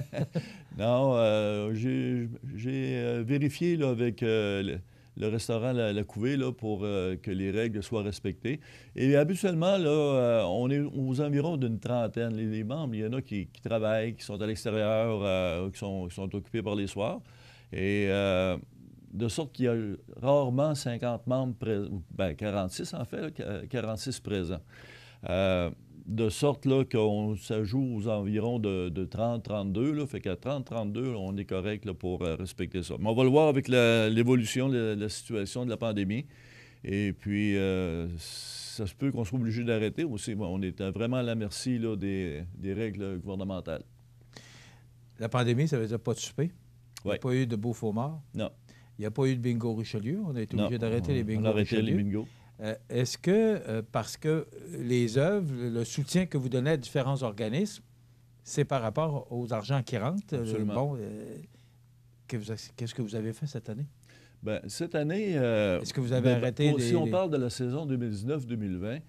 Non, j'ai vérifié là, avec le restaurant La Couvée là, pour que les règles soient respectées. Et habituellement, là, on est aux environs d'une trentaine. Les membres, il y en a qui travaillent, qui sont à l'extérieur, qui sont occupés par les soirs. Et de sorte qu'il y a rarement 50 membres présents, bien 46 en fait, là, 46 présents. De sorte là, ça joue aux environs de 30-32, là, fait qu'à 30-32, on est correct là, pour respecter ça. Mais on va le voir avec l'évolution de la situation de la pandémie. Et puis, ça se peut qu'on soit obligé d'arrêter aussi. Bon, on est vraiment à la merci là, des règles gouvernementales. La pandémie, ça veut dire pas de souper? Il n'y a pas eu de beau faux mort? Non. Il n'y a pas eu de bingo Richelieu? On a été obligé d'arrêter les bingos on a arrêté Richelieu. les bingos. Est-ce que, parce que les œuvres, le soutien que vous donnez à différents organismes, c'est par rapport aux argents qui rentrent? Absolument. Qu'est-ce que vous avez fait cette année? Bien, cette année... Est-ce que vous avez arrêté Si on parle de la saison 2019-2020,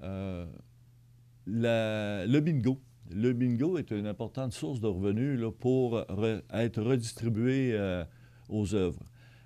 le bingo. Le bingo est une importante source de revenus là, pour être redistribué aux œuvres.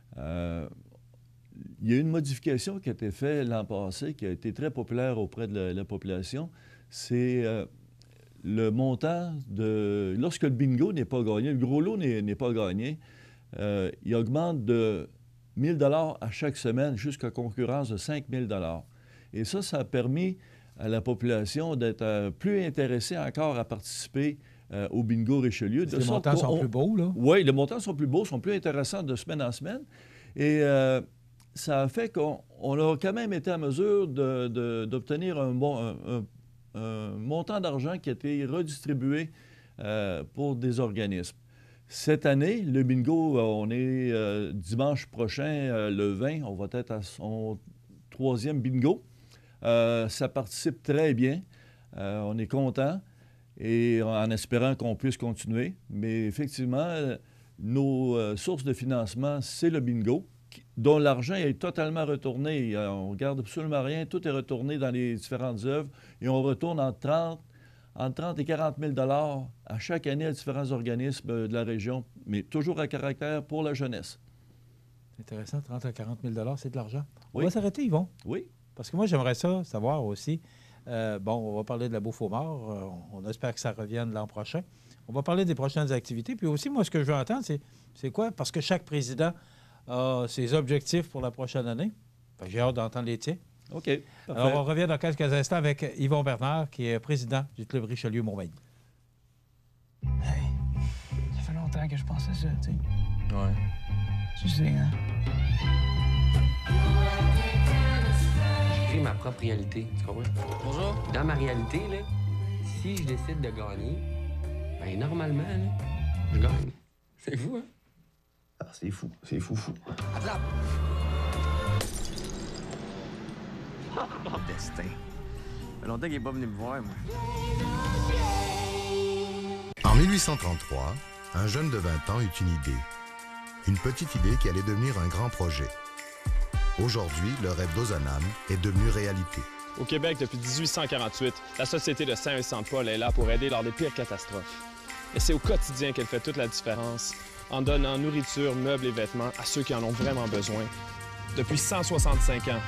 Il y a une modification qui a été faite l'an passé, qui a été très populaire auprès de la population. C'est le montant de... Lorsque le bingo n'est pas gagné, le gros lot n'est pas gagné, il augmente de 1 000 $ à chaque semaine jusqu'à concurrence de 5 000 $. Et ça a permis à la population d'être plus intéressée encore à participer au bingo Richelieu. Les montants sont plus beaux, là? Oui, les montants sont plus beaux, sont plus intéressants de semaine en semaine. Et ça a fait qu'on a quand même été en mesure d'obtenir un montant d'argent qui a été redistribué pour des organismes. Cette année, le bingo, on est dimanche prochain, le 20, on va être à son 3e bingo. Ça participe très bien. On est content et en espérant qu'on puisse continuer. Mais effectivement, nos sources de financement, c'est le bingo, dont l'argent est totalement retourné. On ne garde absolument rien. Tout est retourné dans les différentes œuvres et on retourne entre 30 et 40 000 $ à chaque année à différents organismes de la région, mais toujours à caractère pour la jeunesse. Intéressant, 30 à 40 000 $, c'est de l'argent. Oui. On va s'arrêter, Yvon? Oui. Parce que moi, j'aimerais ça savoir aussi. On va parler de la Beaufort-Mort. On espère que ça revienne l'an prochain. On va parler des prochaines activités. Puis aussi, moi, ce que je veux entendre, c'est quoi? Parce que chaque président a ses objectifs pour la prochaine année. J'ai hâte d'entendre les tiens. OK. Parfait. Alors, on revient dans quelques instants avec Yvon Bernard, qui est président du Club Richelieu-Montmagny. Hey, ça fait longtemps que je pense à ça, tu sais. Ouais. Tu sais, hein? Je crée ma propre réalité, tu comprends? Bonjour. Dans ma réalité, là, si je décide de gagner, ben normalement, là, je gagne. C'est fou, hein? Ah, c'est fou, fou. Attrape! Destin. Ça fait longtemps qu'il n'est pas venu me voir, moi. En 1833, un jeune de 20 ans eut une idée. Une petite idée qui allait devenir un grand projet. Aujourd'hui, le rêve d'Ozanam est devenu réalité. Au Québec, depuis 1848, la Société de Saint-Vincent-de-Paul est là pour aider lors des pires catastrophes. Et c'est au quotidien qu'elle fait toute la différence, en donnant nourriture, meubles et vêtements à ceux qui en ont vraiment besoin. Depuis 165 ans.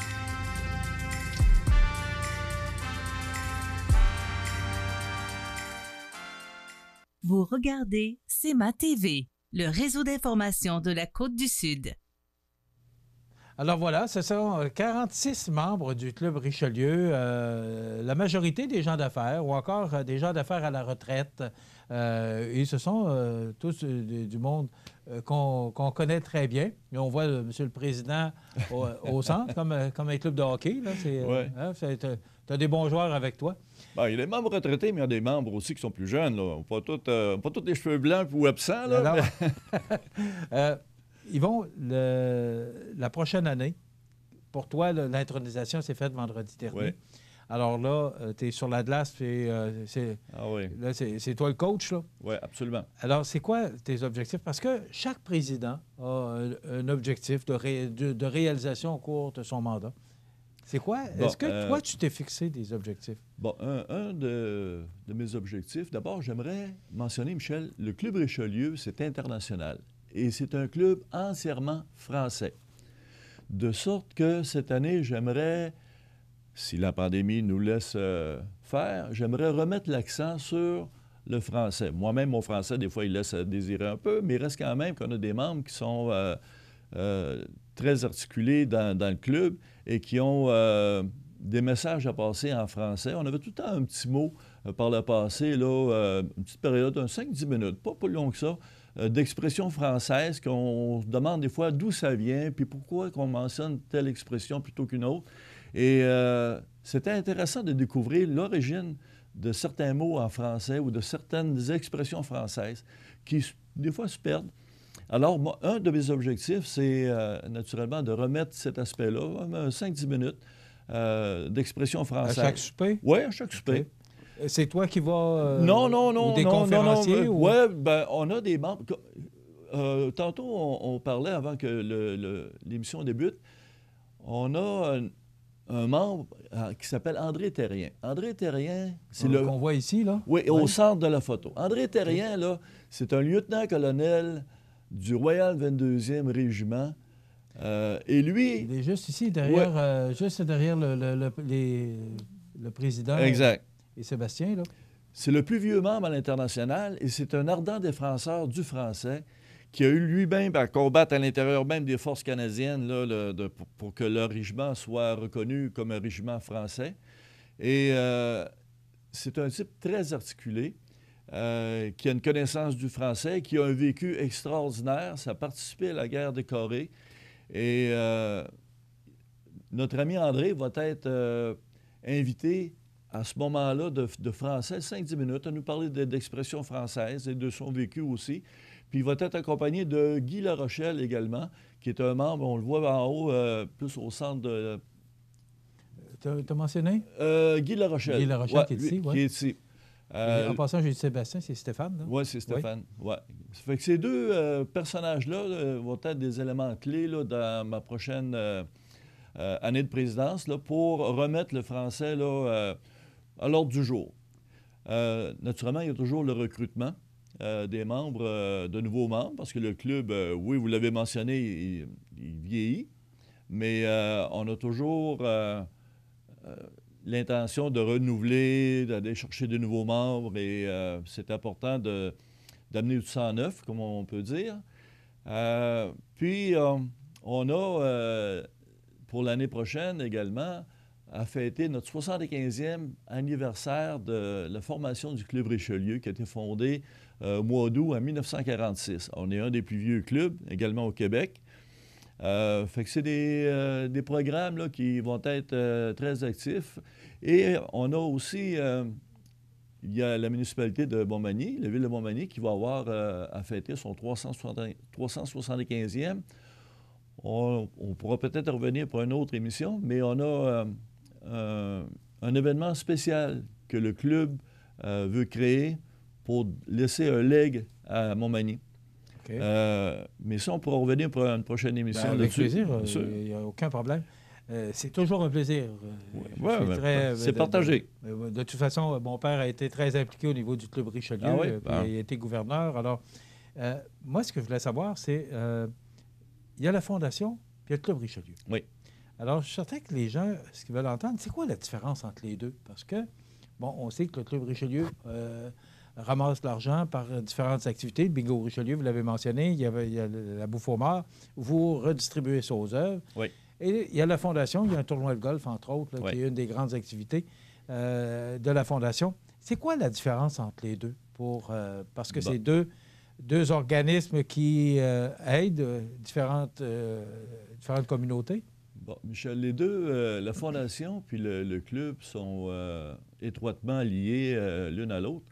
Vous regardez CEMA TV, le réseau d'information de la Côte-du-Sud. Alors voilà, ce sont 46 membres du Club Richelieu, la majorité des gens d'affaires ou encore des gens d'affaires à la retraite. Et ce sont tous du monde qu'on connaît très bien. Et on voit M. le Président au centre, comme un club de hockey. Tu as des bons joueurs avec toi. Bien, il y a des membres retraités, mais il y a des membres aussi qui sont plus jeunes. Là. Pas tous les cheveux blancs ou absents. Là, mais... Yvon, la prochaine année, pour toi, l'intronisation s'est faite vendredi dernier. Oui. Alors là, tu es sur la glace, c'est toi le coach, là? Oui, absolument. Alors, c'est quoi tes objectifs? Parce que chaque président a un objectif de réalisation au cours de son mandat. C'est quoi? Bon, est-ce que toi, tu t'es fixé des objectifs? Bon, un de mes objectifs, d'abord, j'aimerais mentionner, Michel, le Club Richelieu, c'est international. Et c'est un club entièrement français. De sorte que cette année, j'aimerais, si la pandémie nous laisse faire, j'aimerais remettre l'accent sur le français. Moi-même, mon français, des fois, il laisse à désirer un peu, mais il reste quand même qu'on a des membres qui sont très articulés dans le club et qui ont des messages à passer en français. On avait tout le temps un petit mot par le passé, là, une petite période, 5-10 minutes, pas plus long que ça, d'expressions françaises qu'on se demande des fois d'où ça vient, puis pourquoi qu'on mentionne telle expression plutôt qu'une autre. Et c'était intéressant de découvrir l'origine de certains mots en français ou de certaines expressions françaises qui, des fois, se perdent. Alors, moi, un de mes objectifs, c'est naturellement de remettre cet aspect-là, 5-10 minutes d'expression française. À chaque souper? Oui, à chaque souper. Okay. C'est toi qui vas... Non, ou des conférenciers? Oui, ben, on a des membres... tantôt, on parlait avant que l'émission débute. On a un membre qui s'appelle André Terrien. André Terrien, c'est le... qu'on voit ici, là? Oui, au centre de la photo. André Terrien, là, c'est un lieutenant-colonel du Royal 22e Régiment. Et lui... Il est juste ici, derrière, juste derrière le président. Exact. Et Sébastien, là. C'est le plus vieux membre à l'international et c'est un ardent défenseur du français qui a eu lui-même à combattre à l'intérieur même des forces canadiennes là, pour que leur régiment soit reconnu comme un régiment français. Et c'est un type très articulé, qui a une connaissance du français, qui a un vécu extraordinaire. Ça a participé à la guerre de Corée. Et notre ami André va être invité à ce moment-là de français, 5-10 minutes, à nous parler d'expressions françaises et de son vécu aussi. Puis il va être accompagné de Guy Larochelle également, qui est un membre, on le voit en haut, plus au centre de... T'as mentionné? Guy Larochelle. Guy Larochelle qui est ici, oui. Qui est ici. En passant, j'ai dit Sébastien, c'est Stéphane, là? Oui, c'est Stéphane, oui. Ça fait que ces deux personnages-là vont être des éléments clés là, dans ma prochaine année de présidence là, pour remettre le français là, à l'ordre du jour. Naturellement, il y a toujours le recrutement des membres, de nouveaux membres, parce que le club, oui, vous l'avez mentionné, il vieillit, mais on a toujours l'intention de renouveler, d'aller chercher de nouveaux membres, et c'est important d'amener du sang neuf, comme on peut dire. Puis, on a, pour l'année prochaine également, à fêter notre 75e anniversaire de la formation du Club Richelieu, qui a été fondé au mois d'août en 1946. On est un des plus vieux clubs, également au Québec. Fait que c'est des programmes là, qui vont être très actifs. Et on a aussi, il y a la municipalité de Montmagny, la ville de Montmagny, qui va avoir à fêter son 375e. On pourra peut-être revenir pour une autre émission, mais on a un événement spécial que le club veut créer pour laisser un legs à Montmagny. Okay. Mais ça, on pourra revenir pour une prochaine émission. Avec plaisir, il n'y a aucun problème. C'est toujours un plaisir. C'est partagé. De toute façon, mon père a été très impliqué au niveau du Club Richelieu. Ah oui? Il a été gouverneur. Alors, moi, ce que je voulais savoir, c'est il y a la Fondation puis il y a le Club Richelieu. Oui. Alors, je suis certain que les gens, ce qu'ils veulent entendre, c'est quoi la différence entre les deux? Parce que, bon, on sait que le Club Richelieu ramasse de l'argent par différentes activités. Le bingo Richelieu, vous l'avez mentionné, il y a la bouffe aux morts, vous redistribuez ça aux œuvres. Oui. Et il y a la Fondation, il y a un tournoi de golf, entre autres, là, qui est une des grandes activités de la Fondation. C'est quoi la différence entre les deux? Parce que c'est deux organismes qui aident différentes communautés. Bon, Michel, les deux, la Fondation puis le club sont étroitement liés l'une à l'autre.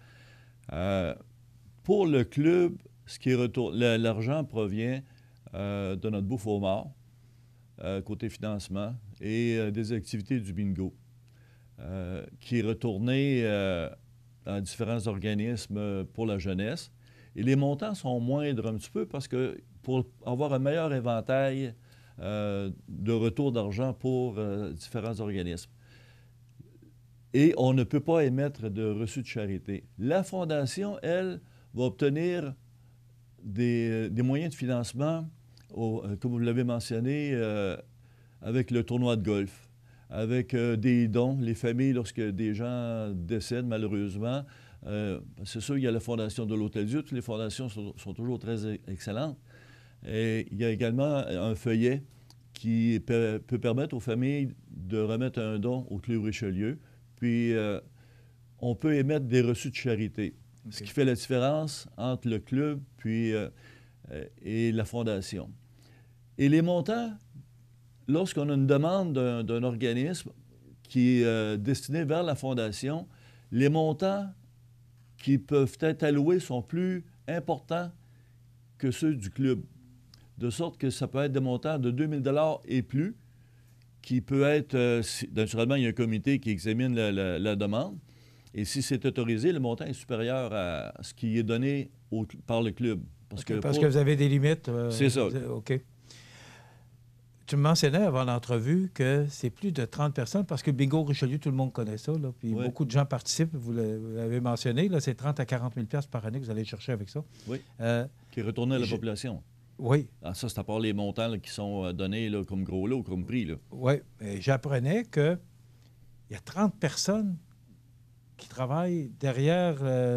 Pour le club, l'argent provient de notre bouffe aux morts, côté financement, et des activités du bingo, qui est retourné à différents organismes pour la jeunesse. Et les montants sont moindres un petit peu parce que pour avoir un meilleur éventail de retour d'argent pour différents organismes. Et on ne peut pas émettre de reçus de charité. La Fondation, elle, va obtenir des moyens de financement, comme vous l'avez mentionné, avec le tournoi de golf, avec des dons. Les familles, lorsque des gens décèdent, malheureusement, c'est sûr, il y a la Fondation de l'Hôtel-Dieu. Toutes les fondations sont toujours très excellentes. Et il y a également un feuillet qui peut permettre aux familles de remettre un don au Club Richelieu. Puis, on peut émettre des reçus de charité. Ce qui fait la différence entre le club et la fondation. Et les montants, lorsqu'on a une demande d'un organisme qui est destiné vers la fondation, les montants qui peuvent être alloués sont plus importants que ceux du club. De sorte que ça peut être des montants de 2 000 $ et plus, qui peut être... naturellement, il y a un comité qui examine la demande. Et si c'est autorisé, le montant est supérieur à ce qui est donné par le club. Parce que vous avez des limites. C'est ça. OK. Tu me mentionnais avant l'entrevue que c'est plus de 30 personnes, parce que Bingo Richelieu, tout le monde connaît ça, là, puis beaucoup de gens participent, vous l'avez mentionné, là, c'est 30 à 40 000 $ par année que vous allez chercher avec ça. Oui, qui est retourné à la population. Oui. Alors ça, c'est à part les montants là, qui sont donnés là, comme gros lot ou comme prix. Oui, j'apprenais qu'il y a 30 personnes qui travaillent derrière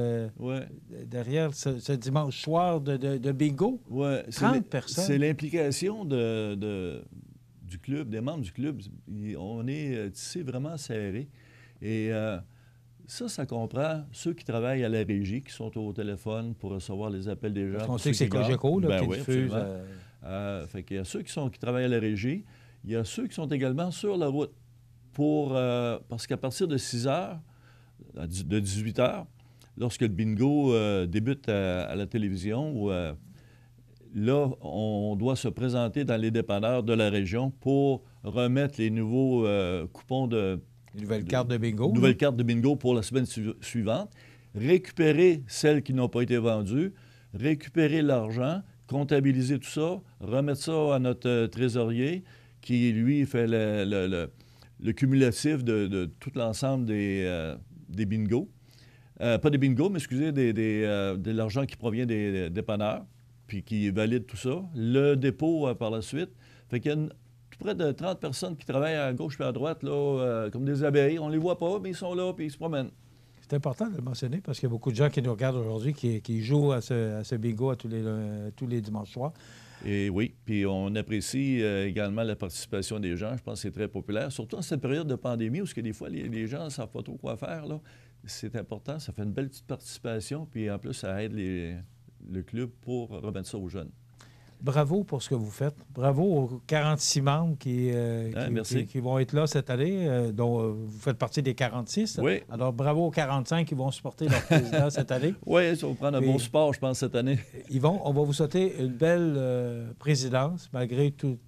ce dimanche soir de bingo. Oui, 30 personnes. C'est l'implication du club, des membres du club. On est tissé vraiment serré. Et ça comprend ceux qui travaillent à la régie, qui sont au téléphone pour recevoir les appels des gens. On sait que c'est Cogeco qui diffuse. Fait qu'il y a ceux qui travaillent à la régie. Il y a ceux qui sont également sur la route. Parce qu'à partir de 6 heures, de 18 heures, lorsque le bingo débute à la télévision, là, on doit se présenter dans les dépanneurs de la région pour remettre les nouveaux coupons nouvelles cartes de bingo. Nouvelles cartes de bingo pour la semaine suivante. Récupérer celles qui n'ont pas été vendues, récupérer l'argent, comptabiliser tout ça, remettre ça à notre trésorier qui, lui, fait le cumulatif de tout l'ensemble des bingos. Pas des bingos, mais excusez, de l'argent qui provient des dépanneurs, puis qui valide tout ça. Le dépôt par la suite. Fait qu'il y a tout près de 30 personnes qui travaillent à gauche et à droite, là, comme des abeilles. On ne les voit pas, mais ils sont là, puis ils se promènent. C'est important de le mentionner parce qu'il y a beaucoup de gens qui nous regardent aujourd'hui qui jouent à ce bingo tous les dimanches soirs. Et oui, puis on apprécie également la participation des gens. Je pense que c'est très populaire, surtout en cette période de pandémie où des fois, les gens ne savent pas trop quoi faire. Là. C'est important, ça fait une belle petite participation, puis en plus, ça aide le club pour remettre ça aux jeunes. Bravo pour ce que vous faites. Bravo aux 46 membres qui vont être là cette année, dont vous faites partie des 46. Oui. Alors, bravo aux 45 qui vont supporter leur président cette année. Oui, ça va prendre un bon support, je pense, cette année. Yvon, on va vous souhaiter une belle présidence, malgré tout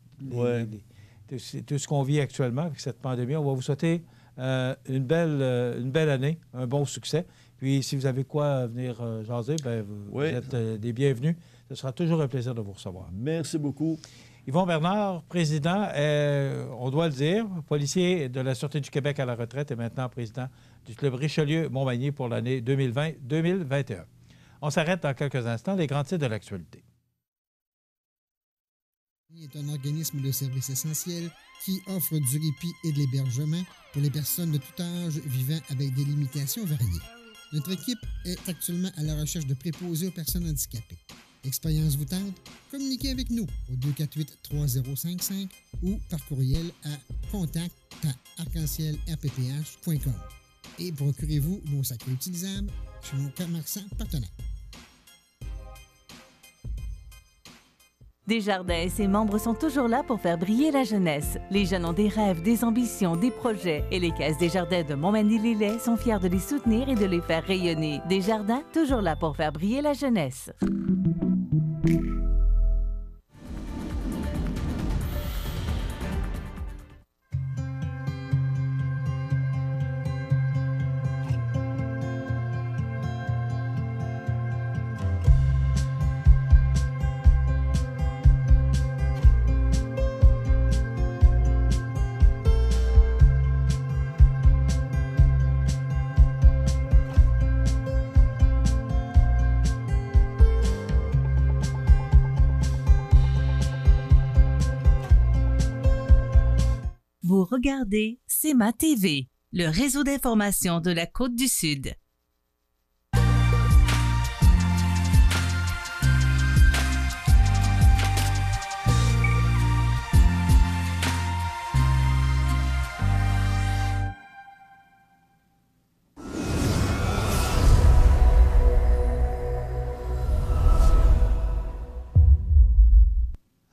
ce qu'on vit actuellement avec cette pandémie. On va vous souhaiter une belle année, un bon succès. Puis, si vous avez quoi venir jaser, vous êtes des bienvenus. Ce sera toujours un plaisir de vous recevoir. Merci beaucoup. Yvon Bernard, président, on doit le dire, policier de la Sûreté du Québec à la retraite et maintenant président du Club Richelieu-Montmagny pour l'année 2020-2021. On s'arrête dans quelques instants, les grands titres de l'actualité. Est un organisme de services essentiels qui offre du répit et de l'hébergement pour les personnes de tout âge vivant avec des limitations variées. Notre équipe est actuellement à la recherche de préposés aux personnes handicapées. L'expérience vous tente? Communiquez avec nous au 248-3055 ou par courriel à contact@arc-en-ciel-rpph.com et procurez-vous nos sacs réutilisables chez nos commerçants partenaires. Desjardins et ses membres sont toujours là pour faire briller la jeunesse. Les jeunes ont des rêves, des ambitions, des projets et les Caisses Desjardins de Montmagny-Lillet sont fiers de les soutenir et de les faire rayonner. Desjardins, toujours là pour faire briller la jeunesse. Vous regardez CEMA TV, le réseau d'information de la Côte-du-Sud.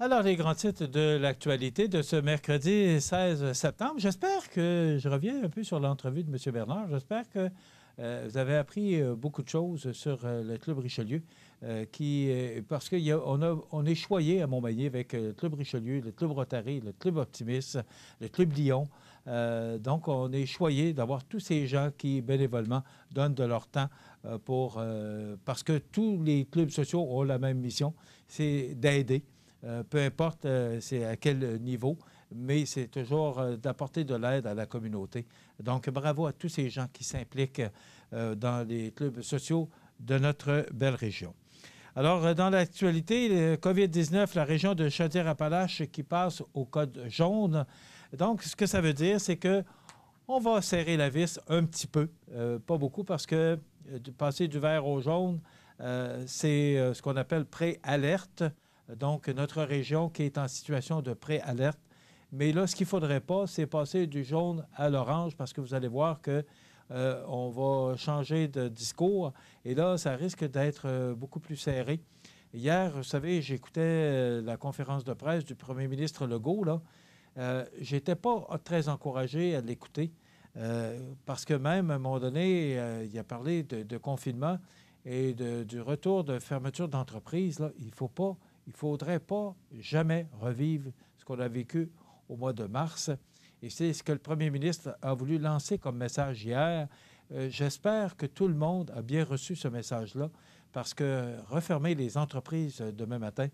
Alors, les grands titres de l'actualité de ce mercredi 16 septembre. J'espère que je reviens un peu sur l'entrevue de M. Bernard. J'espère que vous avez appris beaucoup de choses sur le Club Richelieu, parce qu'on est choyé à Montmagny avec le Club Richelieu, le Club Rotary, le Club Optimiste, le Club Lyon. Donc, on est choyé d'avoir tous ces gens qui, bénévolement, donnent de leur temps parce que tous les clubs sociaux ont la même mission, c'est d'aider. Peu importe c'est à quel niveau, mais c'est toujours d'apporter de l'aide à la communauté. Donc, bravo à tous ces gens qui s'impliquent dans les clubs sociaux de notre belle région. Alors, dans l'actualité, le COVID-19, la région de Chaudière-Appalaches qui passe au code jaune. Donc, ce que ça veut dire, c'est qu'on va serrer la vis un petit peu, pas beaucoup, parce que passer du vert au jaune, c'est ce qu'on appelle pré-alerte. Donc, notre région qui est en situation de pré-alerte. Mais là, ce qu'il ne faudrait pas, c'est passer du jaune à l'orange parce que vous allez voir qu'on va changer de discours. Et là, ça risque d'être beaucoup plus serré. Hier, vous savez, j'écoutais la conférence de presse du premier ministre Legault. Je n'étais pas très encouragé à l'écouter parce que même, à un moment donné, il a parlé de confinement et du retour de fermeture d'entreprise. Il ne faudrait pas jamais revivre ce qu'on a vécu au mois de mars. Et c'est ce que le premier ministre a voulu lancer comme message hier. J'espère que tout le monde a bien reçu ce message-là, parce que refermer les entreprises demain matin,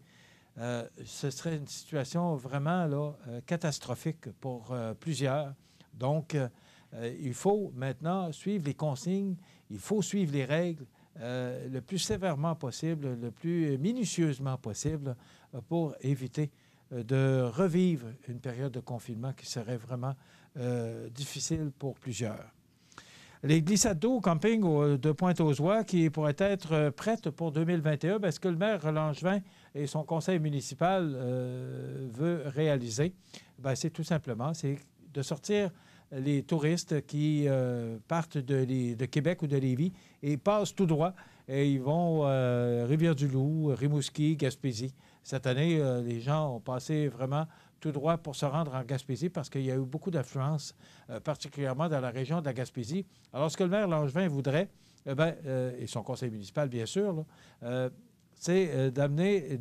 ce serait une situation vraiment catastrophique pour plusieurs. Donc, il faut maintenant suivre les consignes, il faut suivre les règles, le plus sévèrement possible, le plus minutieusement possible pour éviter de revivre une période de confinement qui serait vraiment difficile pour plusieurs. Les glissades d'eau au camping de Pointe-aux-Oies qui pourraient être prêtes pour 2021, bien, ce que le maire Langevin et son conseil municipal veut réaliser, bien, c'est tout simplement de sortir les touristes qui partent de Québec ou de Lévis et passent tout droit et ils vont Rivière-du-Loup, Rimouski, Gaspésie. Cette année, les gens ont passé vraiment tout droit pour se rendre en Gaspésie parce qu'il y a eu beaucoup d'affluence, particulièrement dans la région de la Gaspésie. Alors, ce que le maire Langevin voudrait, et son conseil municipal, bien sûr, c'est d'amener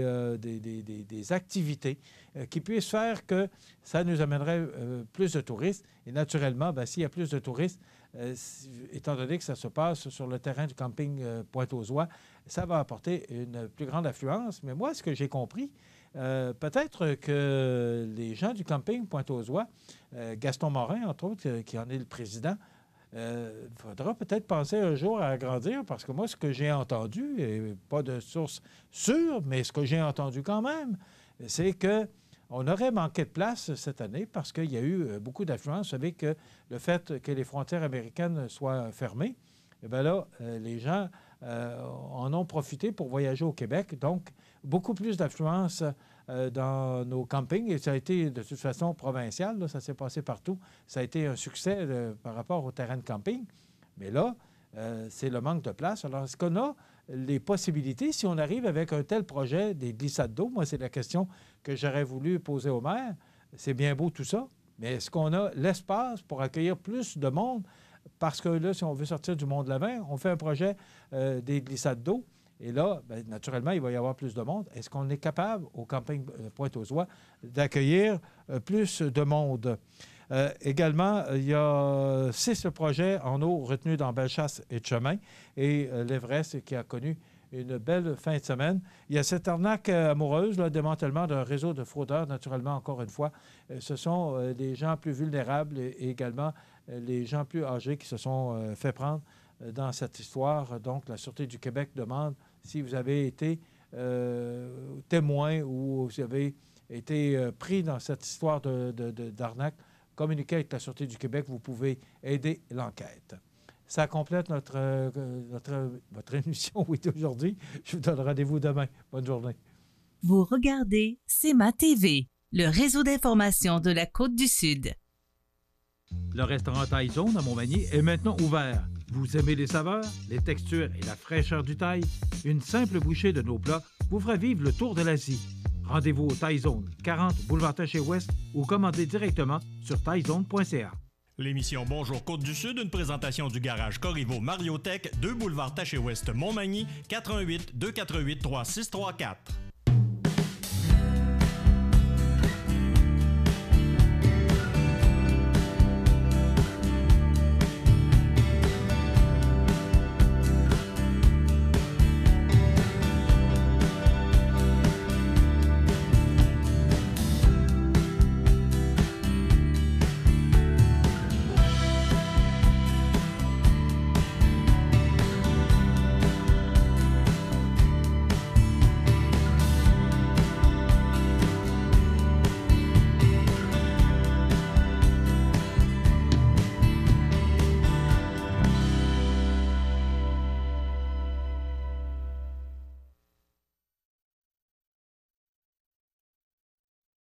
des activités qui puissent faire que ça nous amènerait plus de touristes. Et naturellement, s'il y a plus de touristes, étant donné que ça se passe sur le terrain du camping Pointe-aux-Oies, ça va apporter une plus grande affluence. Mais moi, ce que j'ai compris, peut-être que les gens du camping Pointe-aux-Oies, Gaston Morin, entre autres, qui en est le président, faudra peut-être penser un jour à agrandir, parce que moi, ce que j'ai entendu, et pas de source sûre, mais ce que j'ai entendu quand même, c'est qu'on aurait manqué de place cette année parce qu'il y a eu beaucoup d'affluence. Vous savez que le fait que les frontières américaines soient fermées, eh bien là, les gens en ont profité pour voyager au Québec. Donc, beaucoup plus d'affluence dans nos campings. Et ça a été, de toute façon, provincial. Là, ça s'est passé partout. Ça a été un succès par rapport au terrain de camping. Mais là, c'est le manque de place. Alors, est-ce qu'on a les possibilités, si on arrive avec un tel projet, des glissades d'eau? Moi, c'est la question que j'aurais voulu poser au maire. C'est bien beau tout ça, mais est-ce qu'on a l'espace pour accueillir plus de monde? Parce que là, si on veut sortir du Mont-de-Lavin, on fait un projet des glissades d'eau. Et là, bien, naturellement, il va y avoir plus de monde. Est-ce qu'on est capable, au camping Pointe-aux-Oies, d'accueillir plus de monde? Également, il y a 6 projets en eau retenus dans Bellechasse et Chemin et l'Everest qui a connu une belle fin de semaine. Il y a cette arnaque amoureuse, le démantèlement d'un réseau de fraudeurs, naturellement, encore une fois. Ce sont les gens plus vulnérables et également les gens plus âgés qui se sont fait prendre dans cette histoire. Donc, la Sûreté du Québec demande si vous avez été témoin ou vous avez été pris dans cette histoire d'arnaque, communiquez avec la Sûreté du Québec, vous pouvez aider l'enquête. Ça complète votre émission d'aujourd'hui. Je vous donne rendez-vous demain. Bonne journée. Vous regardez CEMA TV, le réseau d'information de la Côte-du-Sud. Le restaurant Thaï Zone à Montmagny est maintenant ouvert. Vous aimez les saveurs, les textures et la fraîcheur du thaï? Une simple bouchée de nos plats vous fera vivre le tour de l'Asie. Rendez-vous au Taizone, 40 boulevard Taché-Ouest ou commandez directement sur taizone.ca. L'émission Bonjour Côte-du-Sud, une présentation du garage Corriveau Mariotech, 2 boulevard Taché-Ouest Montmagny, 88 248 3634.